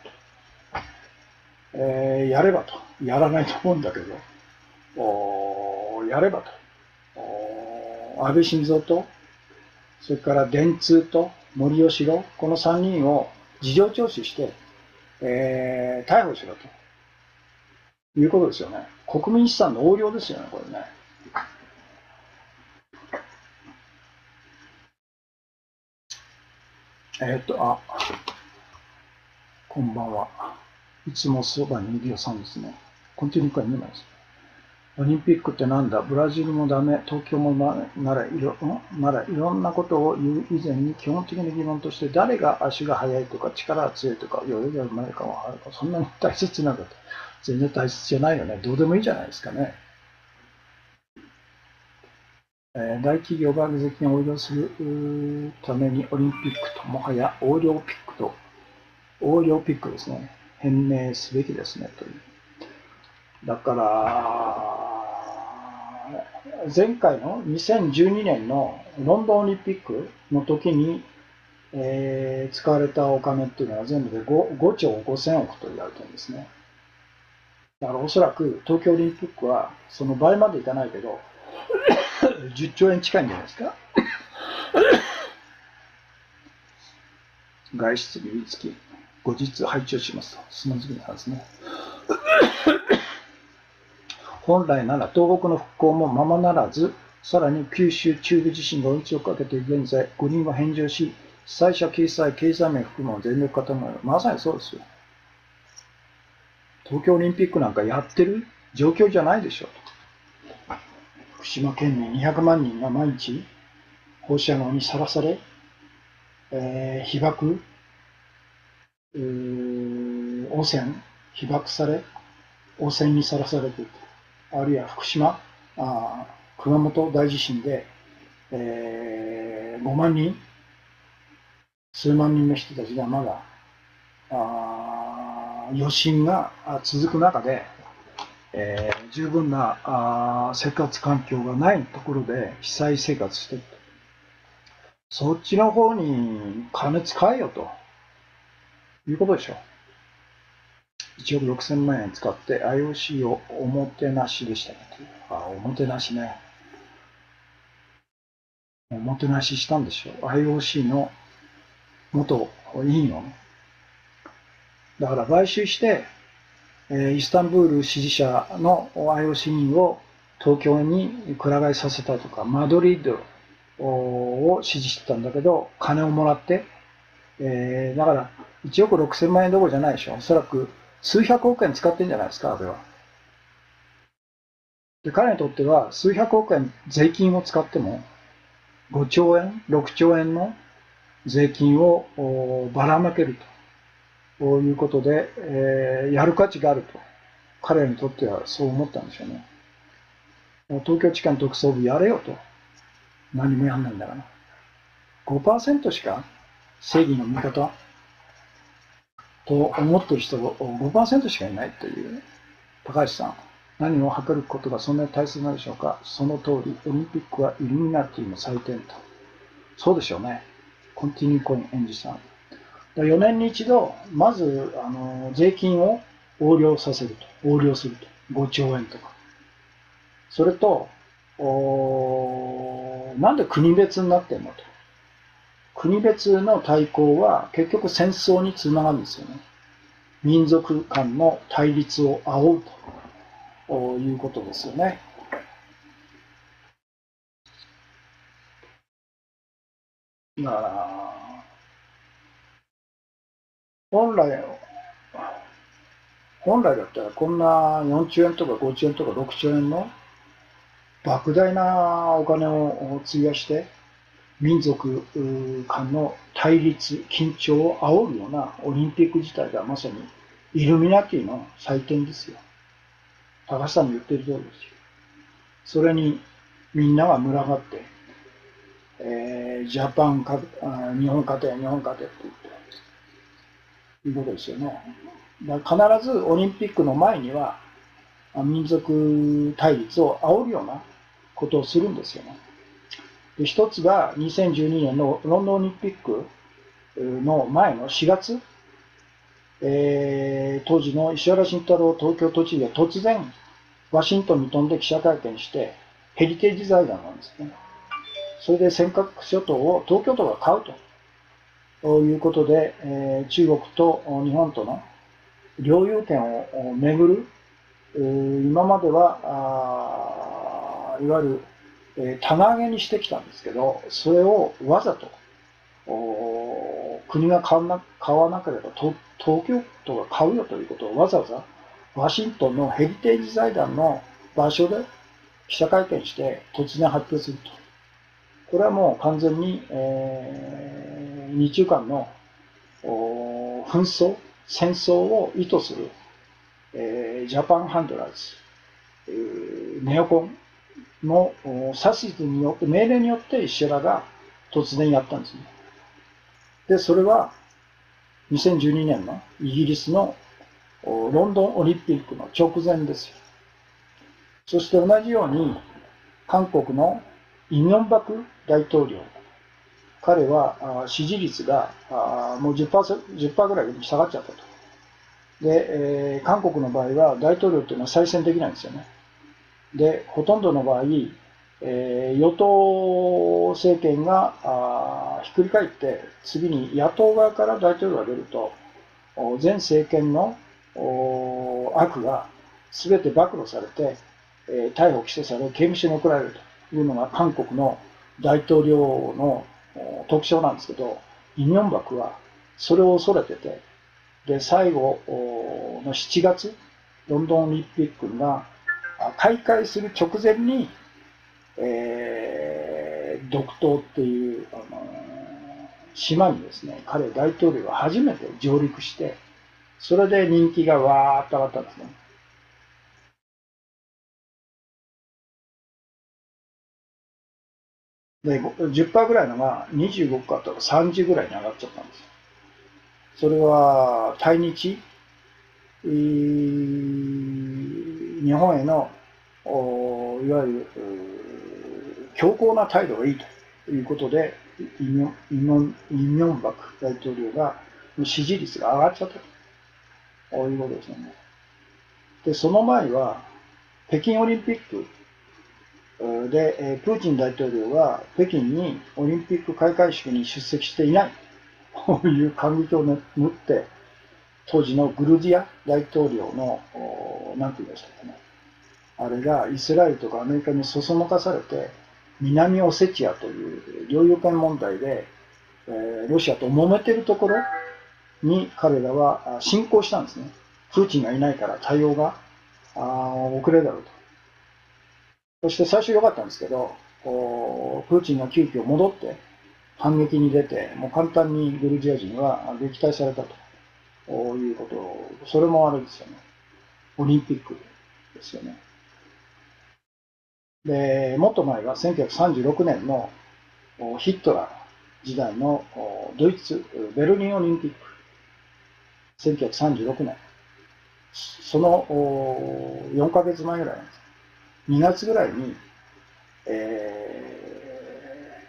えー、やればと、やらないと思うんだけど、おやればと、安倍晋三と、それから電通と森喜朗、このさんにんを事情聴取して、えー、逮捕しろということですよね。国民資産の横領ですよね、これね。えー、っと、あ、こんばんは。いつもそばにいるよさんですね。コンティニュー会見ないです。オリンピックってなんだ、ブラジルもダメ、東京もならいろ、ならいろんなことを言う以前に基本的な疑問として誰が足が速いとか力が強いとか泳ぎがうまいかはそんなに大切なこと全然大切じゃないよね。どうでもいいじゃないですかね。えー、大企業が税金を横領するためにオリンピックともはや横領ピックと横領ピックですね、変名すべきですねという。だから前回のにせんじゅうにねんのロンドンオリンピックの時に、えー、使われたお金っていうのは全部で 5, 5兆ごせんおくと言われてるんですね。だからおそらく東京オリンピックはその倍までいかないけどじゅっちょうえん近いんじゃないですか。外出につき後日配置をしますと、その次の話ですね。本来なら東北の復興もままならず、さらに九州中部地震が追い打ちをかけて現在、五輪は返上し、被災者救済、経済面含む全力傾める。まさにそうですよ。東京オリンピックなんかやってる状況じゃないでしょう。福島県民にひゃくまんにんが毎日放射能にさらされ、えー、被爆、汚染、被爆され、汚染にさらされている。あるいは福島、あ熊本大地震で、えー、ごまんにん、数万人の人たちがまだあ余震が続く中で、えー、十分なあ生活環境がないところで被災生活している。そっちの方に金使えよということでしょう。いちおくろくせんまんえん使って アイオーシー をおもてなしでしたね。あ、おもてなしね。おもてなししたんでしょう。アイオーシー の元委員をね。だから買収して、イスタンブール支持者の アイオーシー 委員を東京にくら替えさせたとか、マドリードを支持してたんだけど、金をもらって、えー、だからいちおくろくせんまんえんどころじゃないでしょ。おそらく数百億円使ってんじゃないですか、安倍は。で、彼にとっては数百億円税金を使ってもごちょうえん、ろくちょうえんの税金をばらまけるということで、えー、やる価値があると。彼にとってはそう思ったんでしょうね。東京地検特捜部やれよと。何もやんないんだから。ごパーセント しか正義の味方と思ってる人が ごパーセント しかいないという。高橋さん、何を測ることがそんなに大切なのでしょうか。その通り、オリンピックはイルミナティの祭典と。そうでしょうね。コンティニューコインエンジさん。よねんに一度、まずあの税金を横領させると。横領すると。ごちょうえんとか。それと、なんで国別になってんのと。国別の対抗は結局戦争につながるんですよね。民族間の対立を煽うということですよね。だから、本来、 本来だったらこんなよんちゅうえんとかごちゅうえんとかろくちゅうえんの莫大なお金を費やして民族間の対立、緊張を煽るようなオリンピック自体がまさにイルミナティの祭典ですよ。高橋さんの言ってる通りですよ。それにみんなが群がって、えー、ジャパンか、日本勝て、日本勝てって言って、いうことですよね。だから必ずオリンピックの前には民族対立を煽るようなことをするんですよね。で一つがにせんじゅうにねんのロンドンオリンピックの前のしがつ、えー、当時の石原慎太郎東京都知事が突然ワシントンに飛んで記者会見してヘリテージ財団なんですね。それで尖閣諸島を東京都が買うということで、えー、中国と日本との領有権をめぐる、えー、今まではいわゆるえー、棚上げにしてきたんですけど、それをわざと国が買わな買わなければ東京都が買うよということをわざわざワシントンのヘリテージ財団の場所で記者会見して突然発表すると。これはもう完全に、えー、日中間の紛争、戦争を意図する、えー、ジャパンハンドラーズ、えー、ネオコンの指図によって、命令によって石原が突然やったんですね。で、それはにせんじゅうにねんのイギリスのロンドンオリンピックの直前ですよ。そして同じように韓国のイ・ミョンバク大統領、彼は支持率がもう じゅっパーセント、じゅっパーセント ぐらいに下がっちゃったと。で、えー、韓国の場合は大統領っていうのは再選できないんですよね。で、ほとんどの場合、えー、与党政権があひっくり返って次に野党側から大統領が出ると前政権の悪が全て暴露されて、えー、逮捕・起訴され刑務所に送られるというのが韓国の大統領の特徴なんですけど、イ・ミョンバクはそれを恐れてて、で最後のしちがつロンドンオリンピックが開会する直前に、えー、独島っていう、あのー、島にですね、彼大統領が初めて上陸して、それで人気がわーっと上がったんですね。で、じゅっパーセント ぐらいのがにじゅうごかとかさんじゅうぐらいに上がっちゃったんですよ。それは対日、日本へのいわゆる強硬な態度がいいということで、イ・ミョンバク大統領が支持率が上がっちゃったということですよね。で、その前は北京オリンピックで、プーチン大統領は北京にオリンピック開会式に出席していないという感激を持って、当時のグルジア大統領の、なんて言いましたかね、あれがイスラエルとかアメリカにそそのかされて、南オセチアという領有権問題で、えー、ロシアと揉めてるところに彼らは侵攻したんですね。プーチンがいないから対応が遅れるだろうと。そして最初良かったんですけど、プーチンが急遽戻って反撃に出て、もう簡単にグルジア人は撃退されたということ、それもあれですよね。オリンピックですよね。で、もっと前はせんきゅうひゃくさんじゅうろくねんのヒットラー時代のドイツベルリンオリンピック、せんきゅうひゃくさんじゅうろくねん、そのよんかげつまえぐらいなんです。にがつぐらいに、え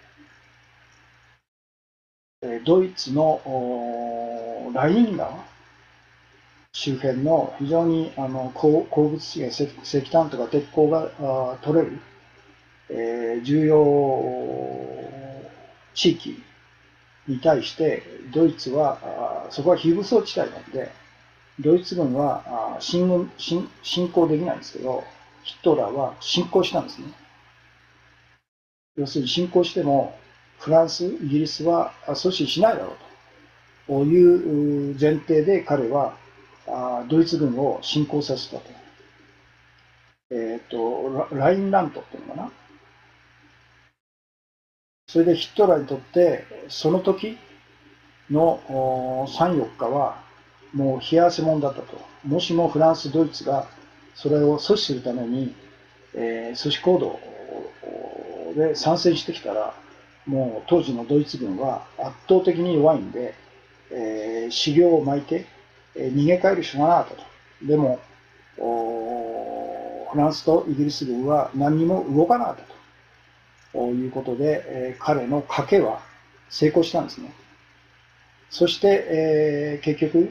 ー、ドイツのライン川周辺の非常にあの鉱物資源、石炭とか鉄鋼が取れる、えー、重要地域に対してドイツはそこは非武装地帯なのでドイツ軍は進軍進進攻できないんですけど、ヒトラーは侵攻したんですね。要するに侵攻してもフランス、イギリスは阻止しないだろうという前提で彼はあドイツ軍を侵攻させたと。えっ、ー、と、ラインラントっていうのかな。それでヒットラーにとって、その時のさん、よっかは、もう冷や汗もんだったと。もしもフランス、ドイツがそれを阻止するために、えー、阻止行動で参戦してきたら、もう当時のドイツ軍は圧倒的に弱いんで、えー、資料を巻いて、えー、逃げ帰るしかなかったと。でも、フランスとイギリス軍は何にも動かなかったということで、えー、彼の賭けは成功したんですね。そして、えー、結局、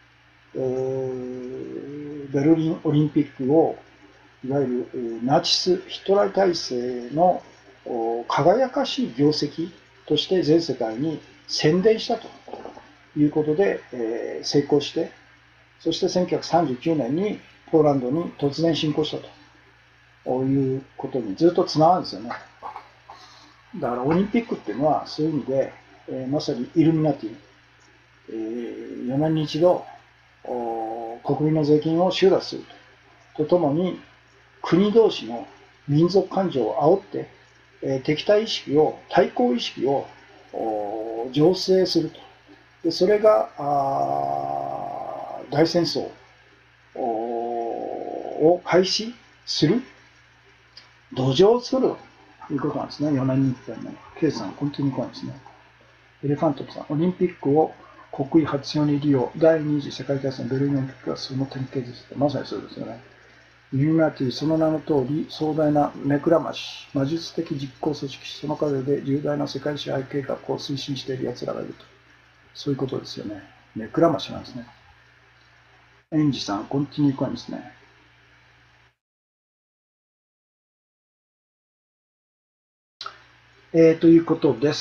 ベルリンオリンピックをいわゆるナチス・ヒトラー体制の輝かしい業績として全世界に宣伝したということで、えー、成功して、そしてせんきゅうひゃくさんじゅうきゅうねんにポーランドに突然侵攻したということにずっとつながるんですよね。だからオリンピックっていうのはそういう意味で、えー、まさにイルミナティ、えー、よねんに一度国民の税金を収奪するとともに国同士の民族感情を煽って、えー、敵対意識を対抗意識を醸成すると。でそれが大戦争を開始する土壌を作るということなんですね。よねんに一遍の。ケイさん、本当に怖いですね。エレファントさん、オリンピックを国威発揚に利用、第二次世界大戦ベルリンオリンピックはその典型です。まさにそうですよね。イルミナティ、その名の通り、壮大な目くらまし、魔術的実行組織、その陰で重大な世界支配計画を推進している奴らがいると。そういうことですよね。目くらましなんですね。エンジさん、コンティニューコインですね。えー、ということです。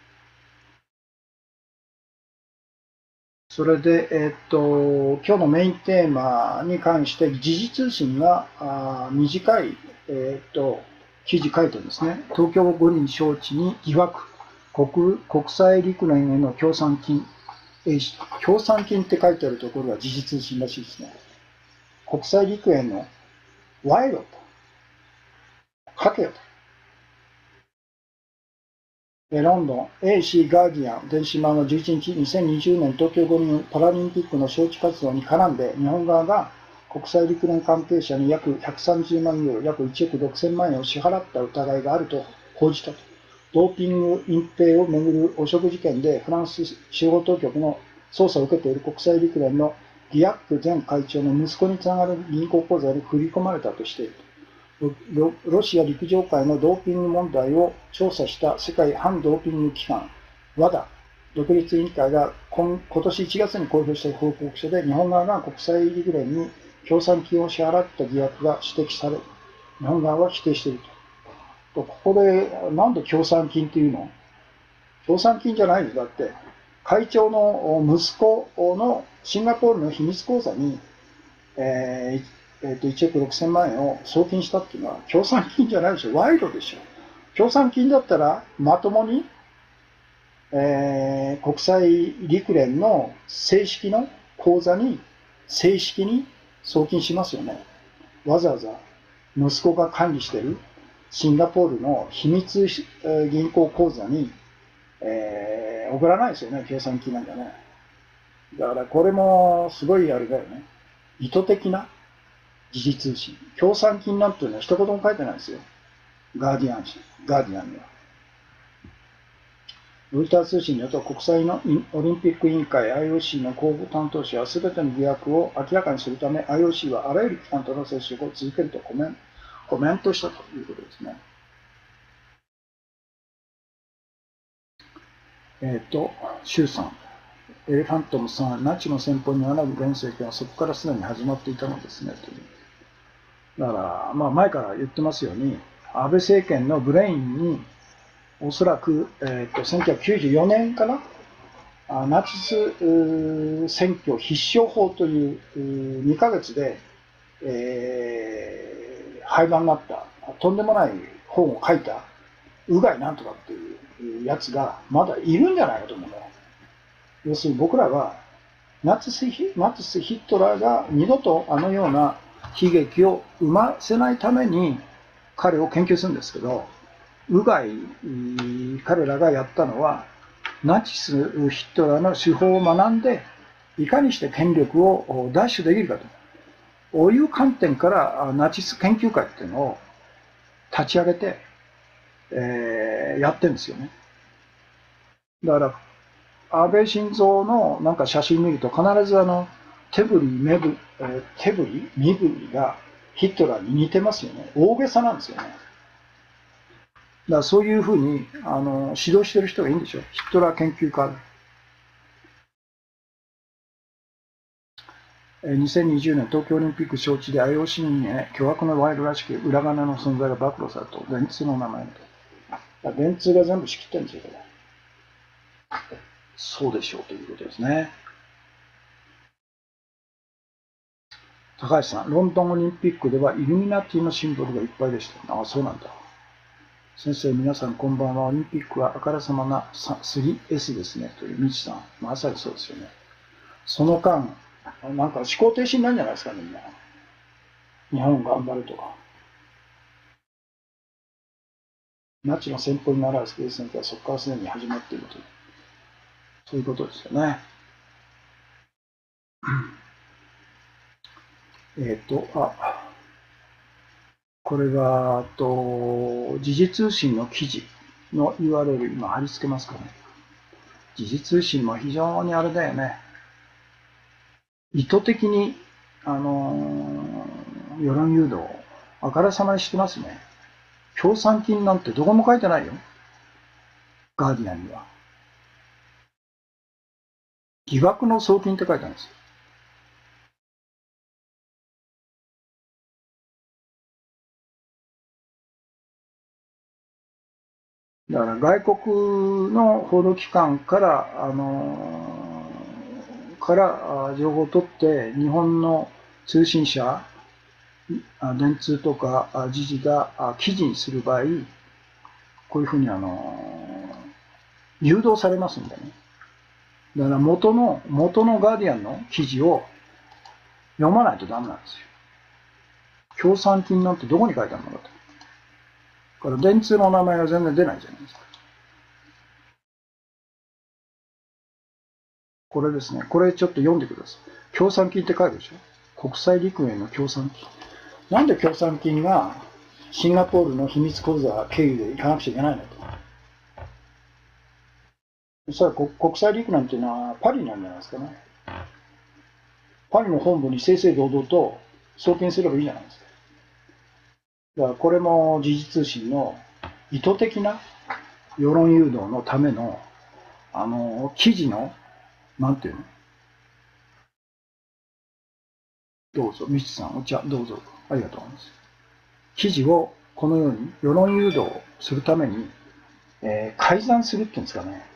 それで、えっ、ー、と、今日のメインテーマに関して、時事通信があ短い、えっ、ー、と、記事書いてるんですね。東京五輪招致に疑惑、国、国際陸連への協賛金、えー、協賛金って書いてあるところが時事通信らしいですね。国際陸連の賄賂と、かけよと。ロンドン エーシー ガーディアン電子版はじゅういちにち、にせんにじゅうねん東京五輪パラリンピックの招致活動に絡んで、日本側が国際陸連関係者に約ひゃくさんじゅうまんユーロ、約いちおくろくせんまんえんを支払った疑いがあると報じたと。ドーピング隠蔽をめぐる汚職事件でフランス司法当局の捜査を受けている国際陸連のギアック前会長の息子につながる銀行口座に振り込まれたとしている。ロシア陸上界のドーピング問題を調査した世界反ドーピング機関 ダブリューエーダブリュー 独立委員会が 今, 今年いちがつに公表した報告書で、日本側が国際陸連に協賛金を支払った疑惑が指摘され、日本側は否定していると。ここでなんで協賛金っていうの？協賛金じゃないです。だって会長の息子のシンガポールの秘密口座に、えーえー、といちおくろくせんまんえんを送金したっていうのは協賛金じゃないでしょ、賄賂でしょ。協賛金だったらまともに、えー、国際陸連の正式の口座に正式に送金しますよね。わざわざ息子が管理しているシンガポールの秘密銀行口座に、えー、送らないですよね、協賛金なんかね。だからこれもすごいあれだよね。意図的な時事通信。協賛金なんていうのは一言も書いてないですよ。ガーディアン、ガーディアンには。ロイター通信によると、国際のオリンピック委員会 アイオーシー の広報担当者は、すべての疑惑を明らかにするため、アイオーシー はあらゆる機関との接触を続けるとコメンコメントしたということですね。えっ、ー、と、周さん。エレファントムさん、ナチの戦法に学ぶ現政権はそこからすでに始まっていたのですね。というだから、まあ、前から言ってますように、安倍政権のブレインに、おそらく、えー、とせんきゅうひゃくきゅうじゅうよねんかな、ナチス選挙必勝法というにかげつで、えー、廃盤になった、とんでもない本を書いた、うがいなんとかっていうやつがまだいるんじゃないかと思うの。要するに僕らはナチスヒナチスヒトラーが二度とあのような悲劇を生ませないために彼を研究するんですけど、うがい彼らがやったのは、ナチスヒトラーの手法を学んで、いかにして権力を奪取できるかと。こういう観点からナチス研究会っていうのを立ち上げて、えー、やってるんですよね。だから、安倍晋三のなんか写真見ると必ずあの、手振り、目振り、えー、手振り、身振りがヒトラーに似てますよね。大げさなんですよね。だからそういうふうにあの指導してる人がいいんでしょ。ヒトラー研究家。にせんにじゅうねん東京オリンピック招致で アイオーシー に、ね、巨額の賄賂らしく裏金の存在が暴露されたと。電通の名前で。電通が全部仕切ってるんですよ、これ。そうでしょうということですね。高橋さん、ロンドンオリンピックではイルミナティのシンボルがいっぱいでした。ああ、そうなんだ。先生、皆さんこんばんは。オリンピックはあからさまな スリーエス ですね。という、みちさん。まさにそうですよね。その間、なんか思考停止になるんじゃないですか、みんな。日本頑張るとか。ナチの先鋒に習うスペース戦闘はそこからすでに始まっているという。そういうことですよね。えっと、あ、これが、と、時事通信の記事の ユーアールエル 今貼り付けますかね。時事通信も非常にあれだよね。意図的に、あのー、世論誘導をあからさまにしてますね。協賛金なんてどこも書いてないよ。ガーディアンには。疑惑の送金って書いてあるんですよ。だから外国の報道機関から、あのー、から情報を取って日本の通信社、電通とか時事が記事にする場合、こういうふうにあのー、誘導されますんでね。だから元の、元のガーディアンの記事を読まないとダメなんですよ。協賛金なんてどこに書いてあるのかと。だから電通の名前が全然出ないじゃないですか。これですね。これちょっと読んでください。協賛金って書いてあるでしょ。国際陸運への協賛金。なんで協賛金がシンガポールの秘密口座経由で行かなくちゃいけないのと。そしたら国際陸なんていうのはパリなんじゃないですかね。パリの本部に正々堂々と送金すればいいじゃないですか。だからこれも時事通信の意図的な世論誘導のためのあの記事のなんていうの。どうぞ、みちさん、お茶どうぞ。ありがとうございます。記事をこのように世論誘導するために、えー、改ざんするっていうんですかね。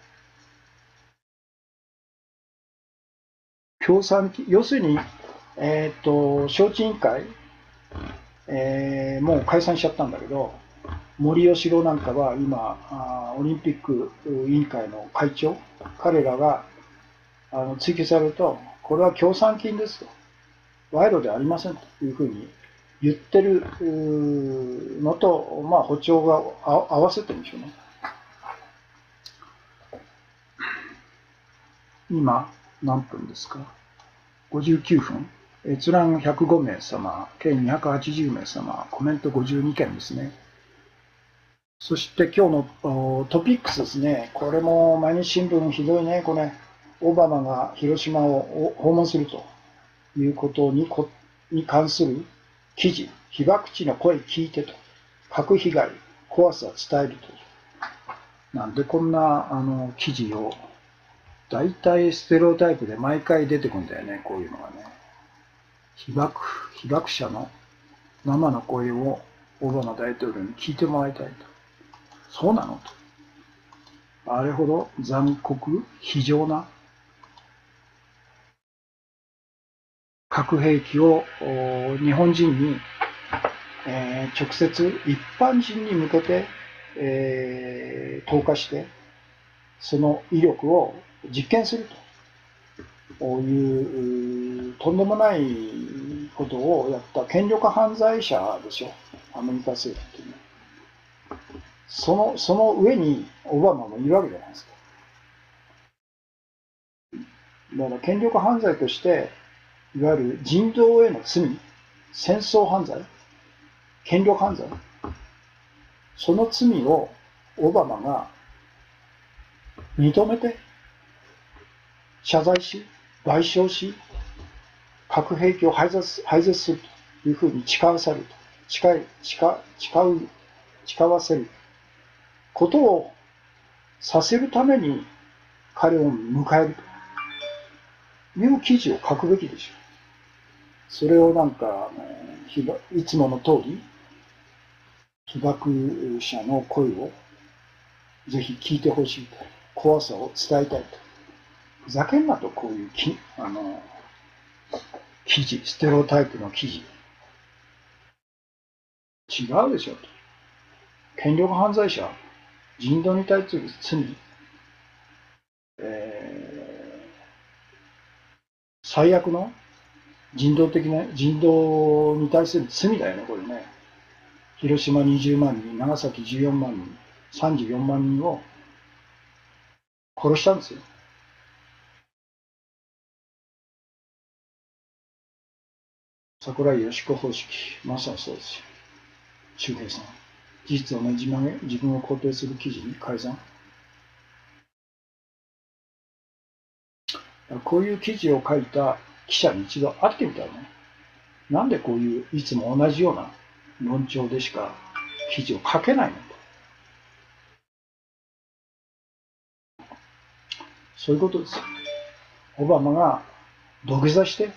協賛金、要するに、えっ、ー、と、招致委員会、えー、もう解散しちゃったんだけど、森喜朗なんかは今、あオリンピック委員会の会長、彼らがあの追及されると、これは協賛金ですと、賄賂ではありませんというふうに言ってるのと、まあ、歩調が合わせてるんでしょうね。今、何分ですか？ごじゅうきゅうふん。閲覧ひゃくごめい様、計にひゃくはちじゅうめい様、コメントごじゅうにけんですね。そして今日のトピックスですね。これも毎日新聞ひどいね。これ、オバマが広島を訪問するということにこに関する記事、被爆地の声聞いてと、核被害、怖さ伝えるという。なんでこんなあの記事を、大体ステレオタイプで毎回出てくるんだよね、こういうのがね。被爆、被爆者の生の声をオバマ大統領に聞いてもらいたいと。そうなのと。あれほど残酷、非常な核兵器を日本人に、えー、直接一般人に向けて、えー、投下して、その威力を実験すると。 いうとんでもないことをやった権力犯罪者でしょ、アメリカ政府っていうのは。その、その上にオバマもいるわけじゃないですか。だから権力犯罪として、いわゆる人道への罪、戦争犯罪、権力犯罪、その罪をオバマが認めて、謝罪し、賠償し、核兵器を廃絶廃絶するというふうに誓わせると、誓い、誓、誓う、誓わせることをさせるために彼を迎えるという記事を書くべきでしょう。それをなんか、いつもの通り、被爆者の声をぜひ聞いてほしいと、怖さを伝えたいと。ふざけんなと、こういうきあの記事、ステレオタイプの記事。違うでしょと。権力犯罪者、人道に対する罪、えー、最悪の人道的な、人道に対する罪だよね、これね。広島にじゅうまんにん、長崎じゅうよんまんにん、さんじゅうよんまんにんを殺したんですよ。桜井義子方式、まさにそうですよ。周平さん。事実をねじ曲げ、自分を肯定する記事に改ざん。こういう記事を書いた記者に一度会ってみたいね。なんでこういういつも同じような論調でしか記事を書けないのと。そういうことですよ。オバマが土下座して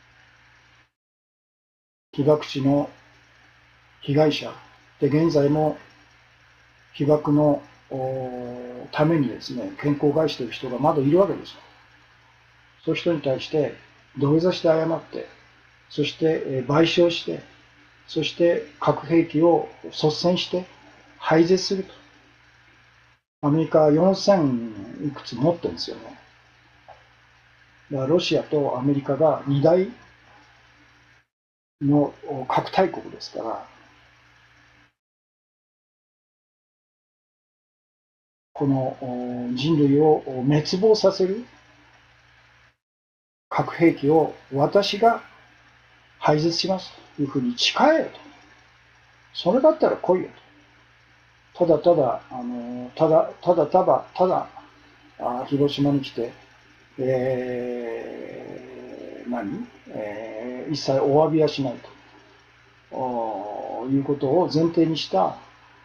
被爆地の被害者で現在も被爆のためにですね、健康を害している人がまだいるわけですよ。そういう人に対して土下座して謝って、そして賠償して、そして核兵器を率先して廃絶すると。アメリカはよんせんいくつ持ってるんですよね。だからロシアとアメリカがに大の核大国ですから、この人類を滅亡させる核兵器を私が廃絶しますというふうに誓えよと。それだったら来いよと。ただただ、あの、ただ、ただただ、ただ、あ広島に来て、えー、何、えー、一切お詫びはしないということを前提にした、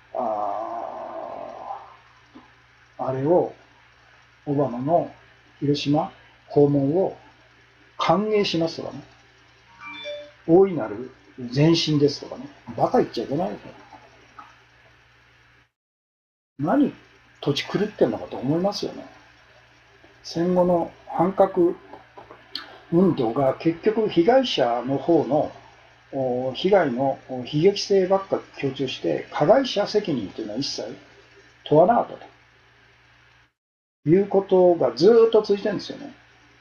ああれを、オバマの広島訪問を歓迎しますとかね。大いなる前進ですとかね。バカ言っちゃいけないよ。何土地狂ってんのかと思いますよね。戦後の反核運動が結局被害者の方の被害の悲劇性ばっか強調して加害者責任というのは一切問わなかったということがずっと続いてるんですよね。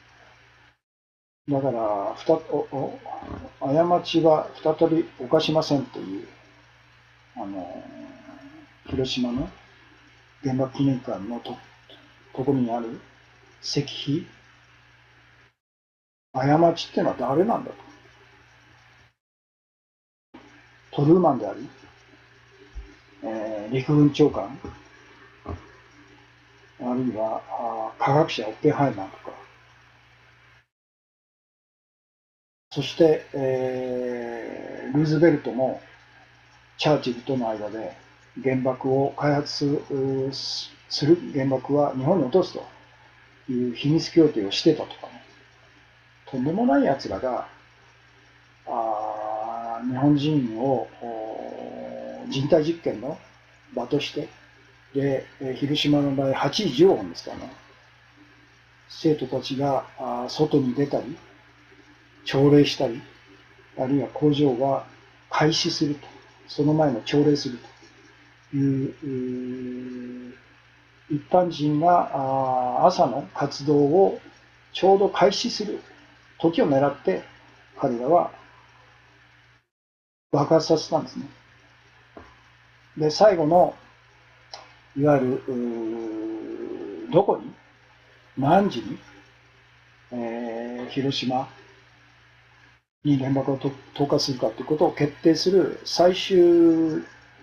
だからふたお過ちは再び犯しませんというあの広島の原爆記念館のとところにある石碑、過ちっていうのは誰なんだと。トルーマンであり、えー、陸軍長官、あるいは科学者オッペンハイマーとか、そして、えー、ルーズベルトもチャーチルとの間で原爆を開発する原爆は日本に落とすという秘密協定をしてたとかね。とんでもない奴らがあ日本人を人体実験の場として、で広島の場合はちじゅうおんですからね。生徒たちが外に出たり朝礼したり、あるいは工場が開始すると、その前の朝礼するという一般人が朝の活動をちょうど開始する時を狙って彼らは爆発させたんですね。で、最後の、いわゆる、どこに、何時に、えー、広島に原爆を投下するかということを決定する最終、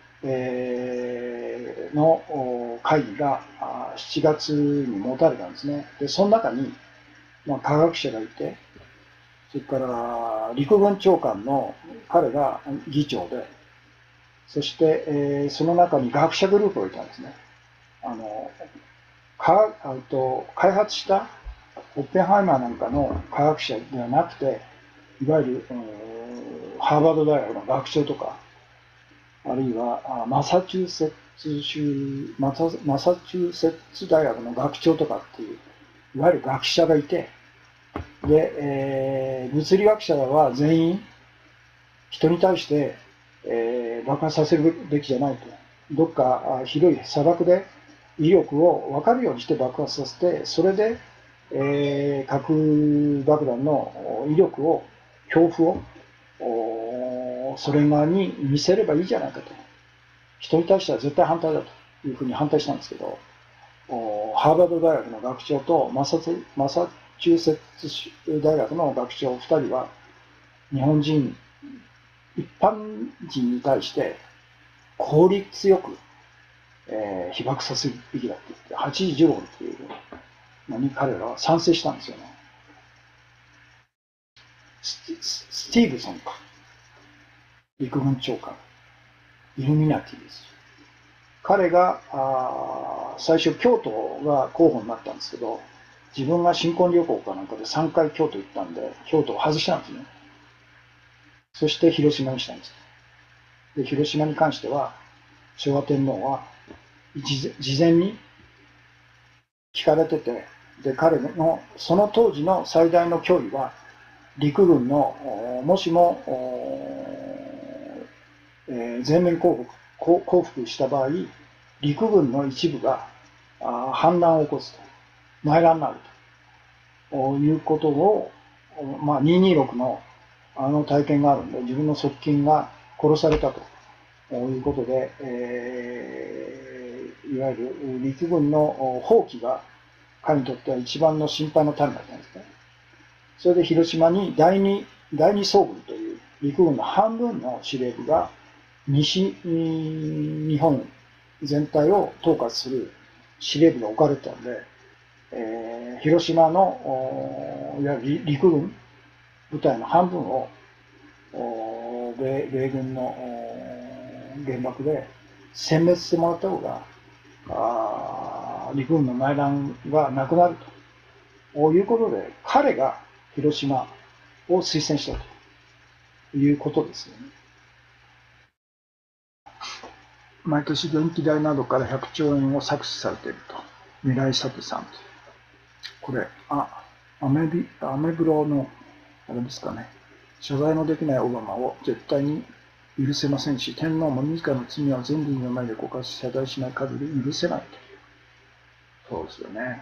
えー、の会議がしちがつに持たれたんですね。で、その中に、まあ、科学者がいて、それから陸軍長官の彼が議長で、そして、えー、その中に学者グループがいたんですね。あのかあと開発したオッペンハイマーなんかの科学者ではなくて、いわゆる、ハーバード大学の学長とか、あるいはマサチューセッツ州マサマサチューセッツ大学の学長とかっていう、いわゆる学者がいて、で、えー、物理学者は全員人に対して、えー、爆発させるべきじゃないと。どっか広い砂漠で威力を分かるようにして爆発させて、それで、えー、核爆弾の威力を、恐怖をソ連側に見せればいいじゃないかと。人に対しては絶対反対だというふうに反対したんですけど、ハーバード大学の学長とマサマサチューセッツ大学の学長ふたりは、日本人、一般人に対して効率よく、えー、被爆させるべきだって言って、はちじじゅうごふんっていうのに彼らは賛成したんですよね。ステスティーブソンか。陸軍長官。イルミナティです。彼が、あ最初京都が候補になったんですけど、自分が新婚旅行かなんかでさんかい京都行ったんで、京都を外したんですね。そして広島にしたんです。で、広島に関しては、昭和天皇は事前に聞かれてて、で、彼のその当時の最大の脅威は、陸軍の、もしも、えー、全面降伏、降伏した場合、陸軍の一部が反乱を起こすと、内乱になるということを、まあ、にひゃくにじゅうろくのあの体験があるんで、自分の側近が殺されたということで、えー、いわゆる陸軍の放棄が彼にとっては一番の心配の種だったんですね。それで広島に第二、第二総軍という陸軍の半分の司令部が西日本全体を統括する司令部が置かれてたので、えー、広島のいわゆる陸軍部隊の半分を米米軍の原爆で殲滅してもらった方があ陸軍の内乱がなくなるということで、彼が広島を推薦したということですよね。毎年電気代などからひゃくちょうえんを搾取されていると。未来さてさん。これ、あ、アメビ、アメブロの、あれですかね。謝罪のできないオバマを絶対に許せませんし、天皇も自らの罪は全人の前で告発し謝罪しない限り許せないと。そうですよね。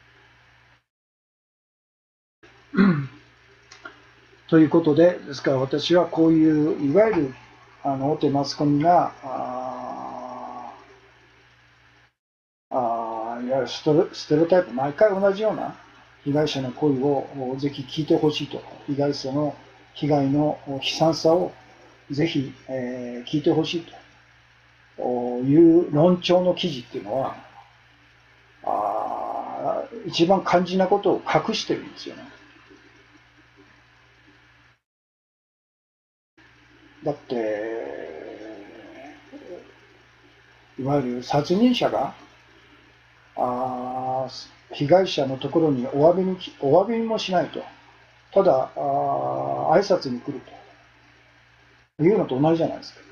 ということで、ですから私はこういう、いわゆるあの大手マスコミが、ああいわゆるストステロタイプ、毎回同じような被害者の声をぜひ聞いてほしいと、被害者の被害の悲惨さをぜひ、えー、聞いてほしいという論調の記事っていうのは、あ一番肝心なことを隠してるんですよね。だって、いわゆる殺人者があ被害者のところにお詫びにお詫びもしないと、ただあ挨拶に来るというのと同じじゃないですか。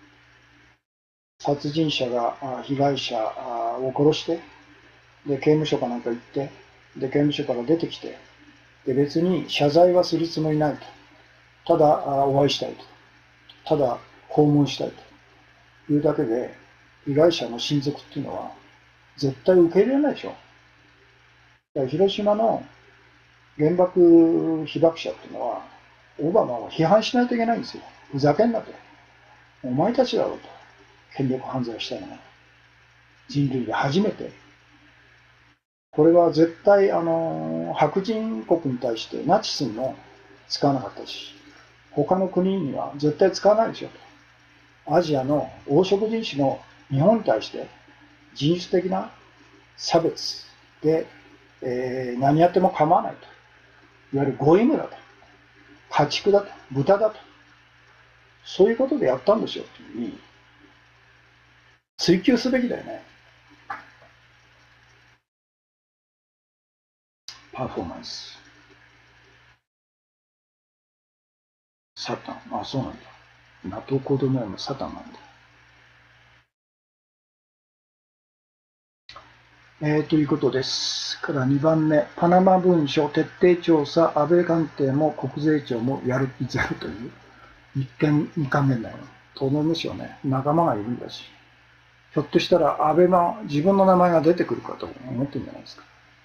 殺人者が被害者を殺して、で刑務所かなんか行って、で刑務所から出てきて、で別に謝罪はするつもりないと、ただお会いしたいと、ただ訪問したいというだけで、被害者の親族っていうのは絶対受け入れないでしょ。だから広島の原爆被爆者っていうのは、オバマを批判しないといけないんですよ。ふざけんなと。お前たちだろうと。権力犯罪をしたのは。人類で初めて。これは絶対、あの、白人国に対してナチスにも使わなかったし、他の国には絶対使わないでしょと。アジアの黄色人種の日本に対して人種的な差別で、えー、何やっても構わないと。いわゆるゴイムだと。家畜だと。豚だと。そういうことでやったんですよっていうふうに追求すべきだよね。パフォーマンス。サタン。あ、そうなんだ。ナトーコードネームサタンなんだ。えー、ということです。からにばんめ、パナマ文書徹底調査、安倍官邸も国税庁もやる気ゼロという、一見二冠面だよ。当然でしょうね。仲間がいるんだし。ひょっとしたら安倍の自分の名前が出てくるかと思ってるんじゃないですか。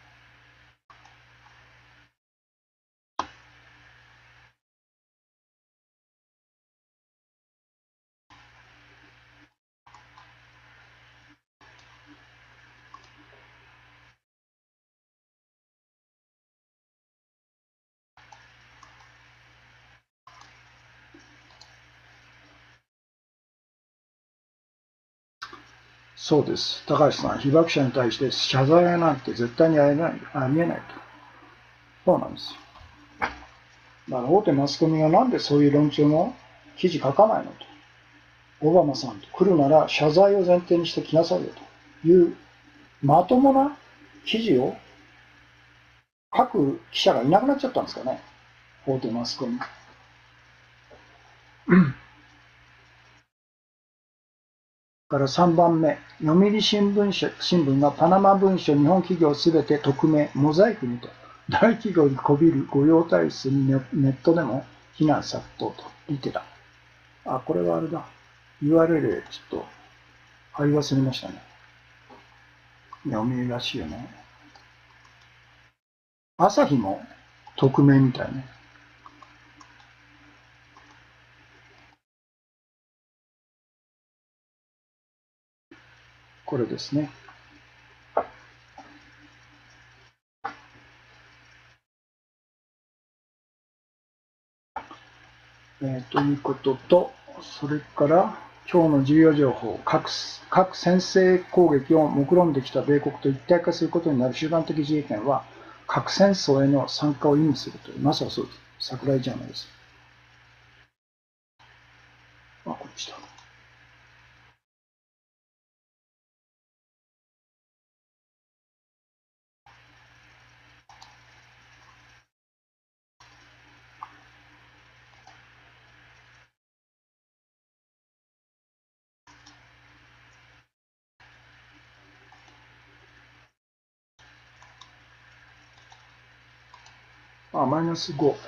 そうです。高橋さん、被爆者に対して謝罪なんて絶対にありえない、ありえないと。そうなんですよ。だから大手マスコミがなんでそういう論調の記事書かないのと。オバマさんと来るなら謝罪を前提にして来なさいよというまともな記事を書く記者がいなくなっちゃったんですかね。大手マスコミ。からさんばんめ、読売新聞社新聞がパナマ文書日本企業すべて匿名、モザイクにと、大企業にこびる御用体質にネネットでも非難殺到と、リテラ。あ、これはあれだ。ユーアールエル ちょっと貼り忘れましたね。読売らしいよね。朝日も匿名みたいね。これですね。えー、ということと、それから今日の重要情報、核核先制攻撃を目論んできた米国と一体化することになる集団的自衛権は、核戦争への参加を意味するという、まさにそうです。桜井ジャーナルです。あ、こっちだ。あ、マイナスご。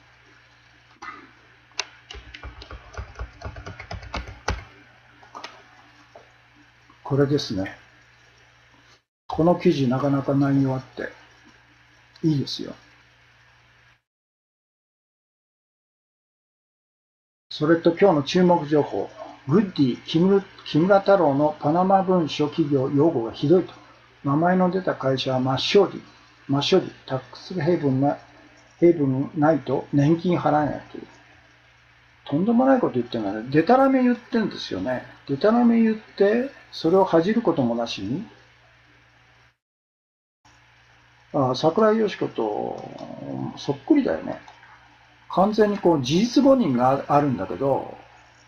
これですね。この記事なかなか内容あっていいですよ。それと今日の注目情報、グッディ木村、木村太郎のパナマ文書企業用語がひどいと。名前の出た会社は真っ勝利、真っ勝利、タックスヘイブンな、ヘイブンないと年金払えないという。とんでもないこと言ってるんだね。でたらめ言ってんですよね。でたらめ言って、それを恥じることもなしに、あ桜井よし子とそっくりだよね。完全にこう事実誤認があるんだけど、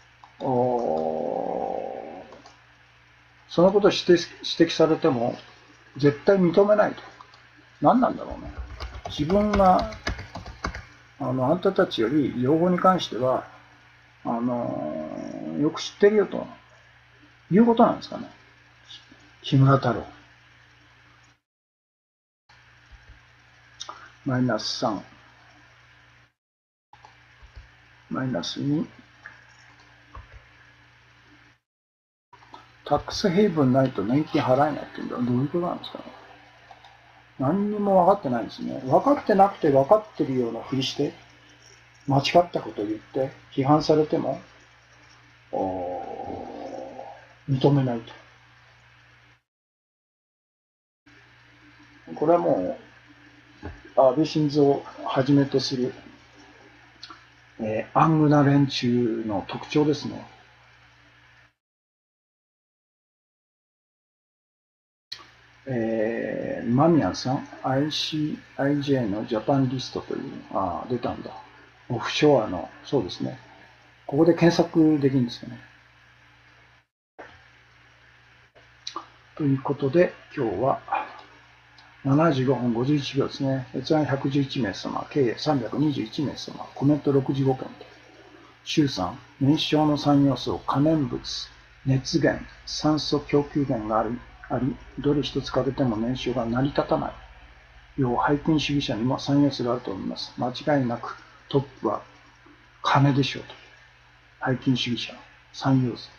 そのことを指摘されても絶対認めないと。何なんだろうね。自分があのあんたたちより用語に関してはあのよく知ってるよということなんですかね。木村太郎。マイナスさん。マイナスに。タックスヘイブンないと年金払えないっていうのはどういうことなんですかね。 何にも分かってないんですね。分かってなくて分かってるようなふりして、間違ったことを言って批判されても認めないと。これはもう安倍晋三をはじめとする、えー、アングな連中の特徴ですね。えー、マミヤンさん、アイシーアイジェー のジャパンリストという、あ出たんだ。オフショアの、そうですね。ここで検索できるんですよね。ということで、今日はしちじごふんごじゅういちびょうですね。閲覧ひゃくじゅういちめい様、計さんびゃくにじゅういちめい様、コメントろくじゅうごけんと。周さん、燃焼のさん要素、可燃物、熱源、酸素供給源があり、ありどれ一つ欠けても燃焼が成り立たない。要背筋主義者にもさん要素があると思います。間違いなくトップは金でしょうと。背筋主義者、さん要素。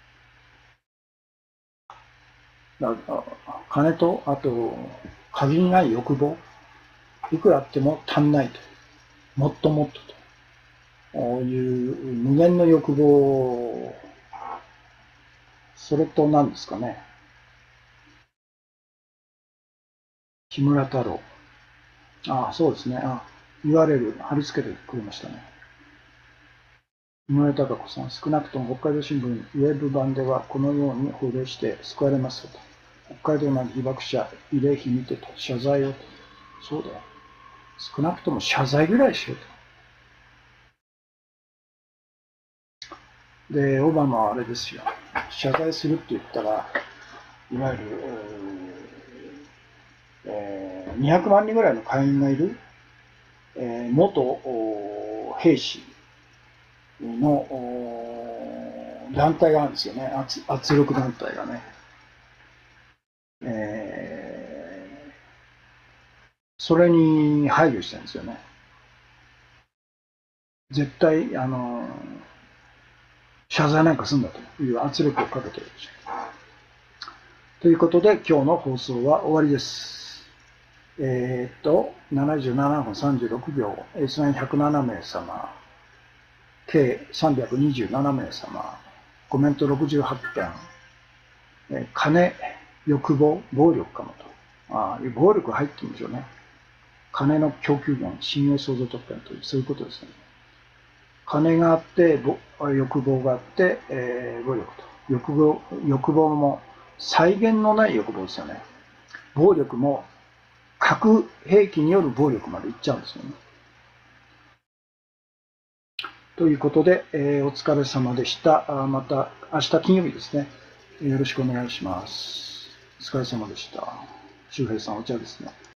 だ金と、あと、限りない欲望。いくらあっても足んないと。もっともっとと。こういう無限の欲望。それと何ですかね。木村太郎。ああ、そうですね。あ言われる、貼り付けてくれましたね。井上貴子さん、少なくとも北海道新聞ウェブ版ではこのように報道して救われますと。北海道の被爆者、慰霊碑見てと、謝罪をと。そうだよ。少なくとも謝罪ぐらいしようと。で、オバマはあれですよ。謝罪するって言ったら、いわゆる、えー、にひゃくまんにんぐらいの会員がいる、えー、元兵士の団体があるんですよね。圧、圧力団体がね。えー、それに配慮してるんですよね。絶対、あの、謝罪なんかすんだという圧力をかけてるんですよ。ということで、今日の放送は終わりです。えー、っと、しちじゅうななふんさんじゅうろくびょう、閲覧ひゃくななめい様、計さんびゃくにじゅうななめい様、コメントろくじゅうはちけん、えー、金、欲望、暴力かもと。ああ、暴力入ってるんでしょうね。金の供給源、信用創造特権という、そういうことですね。金があって、欲望があって、えー、暴力と。欲望、欲望も際限のない欲望ですよね。暴力も核兵器による暴力までいっちゃうんですよね。ということで、えー、お疲れ様でした。あまた明日金曜日ですね。よろしくお願いします。お疲れ様でした。周平さん、お茶ですね。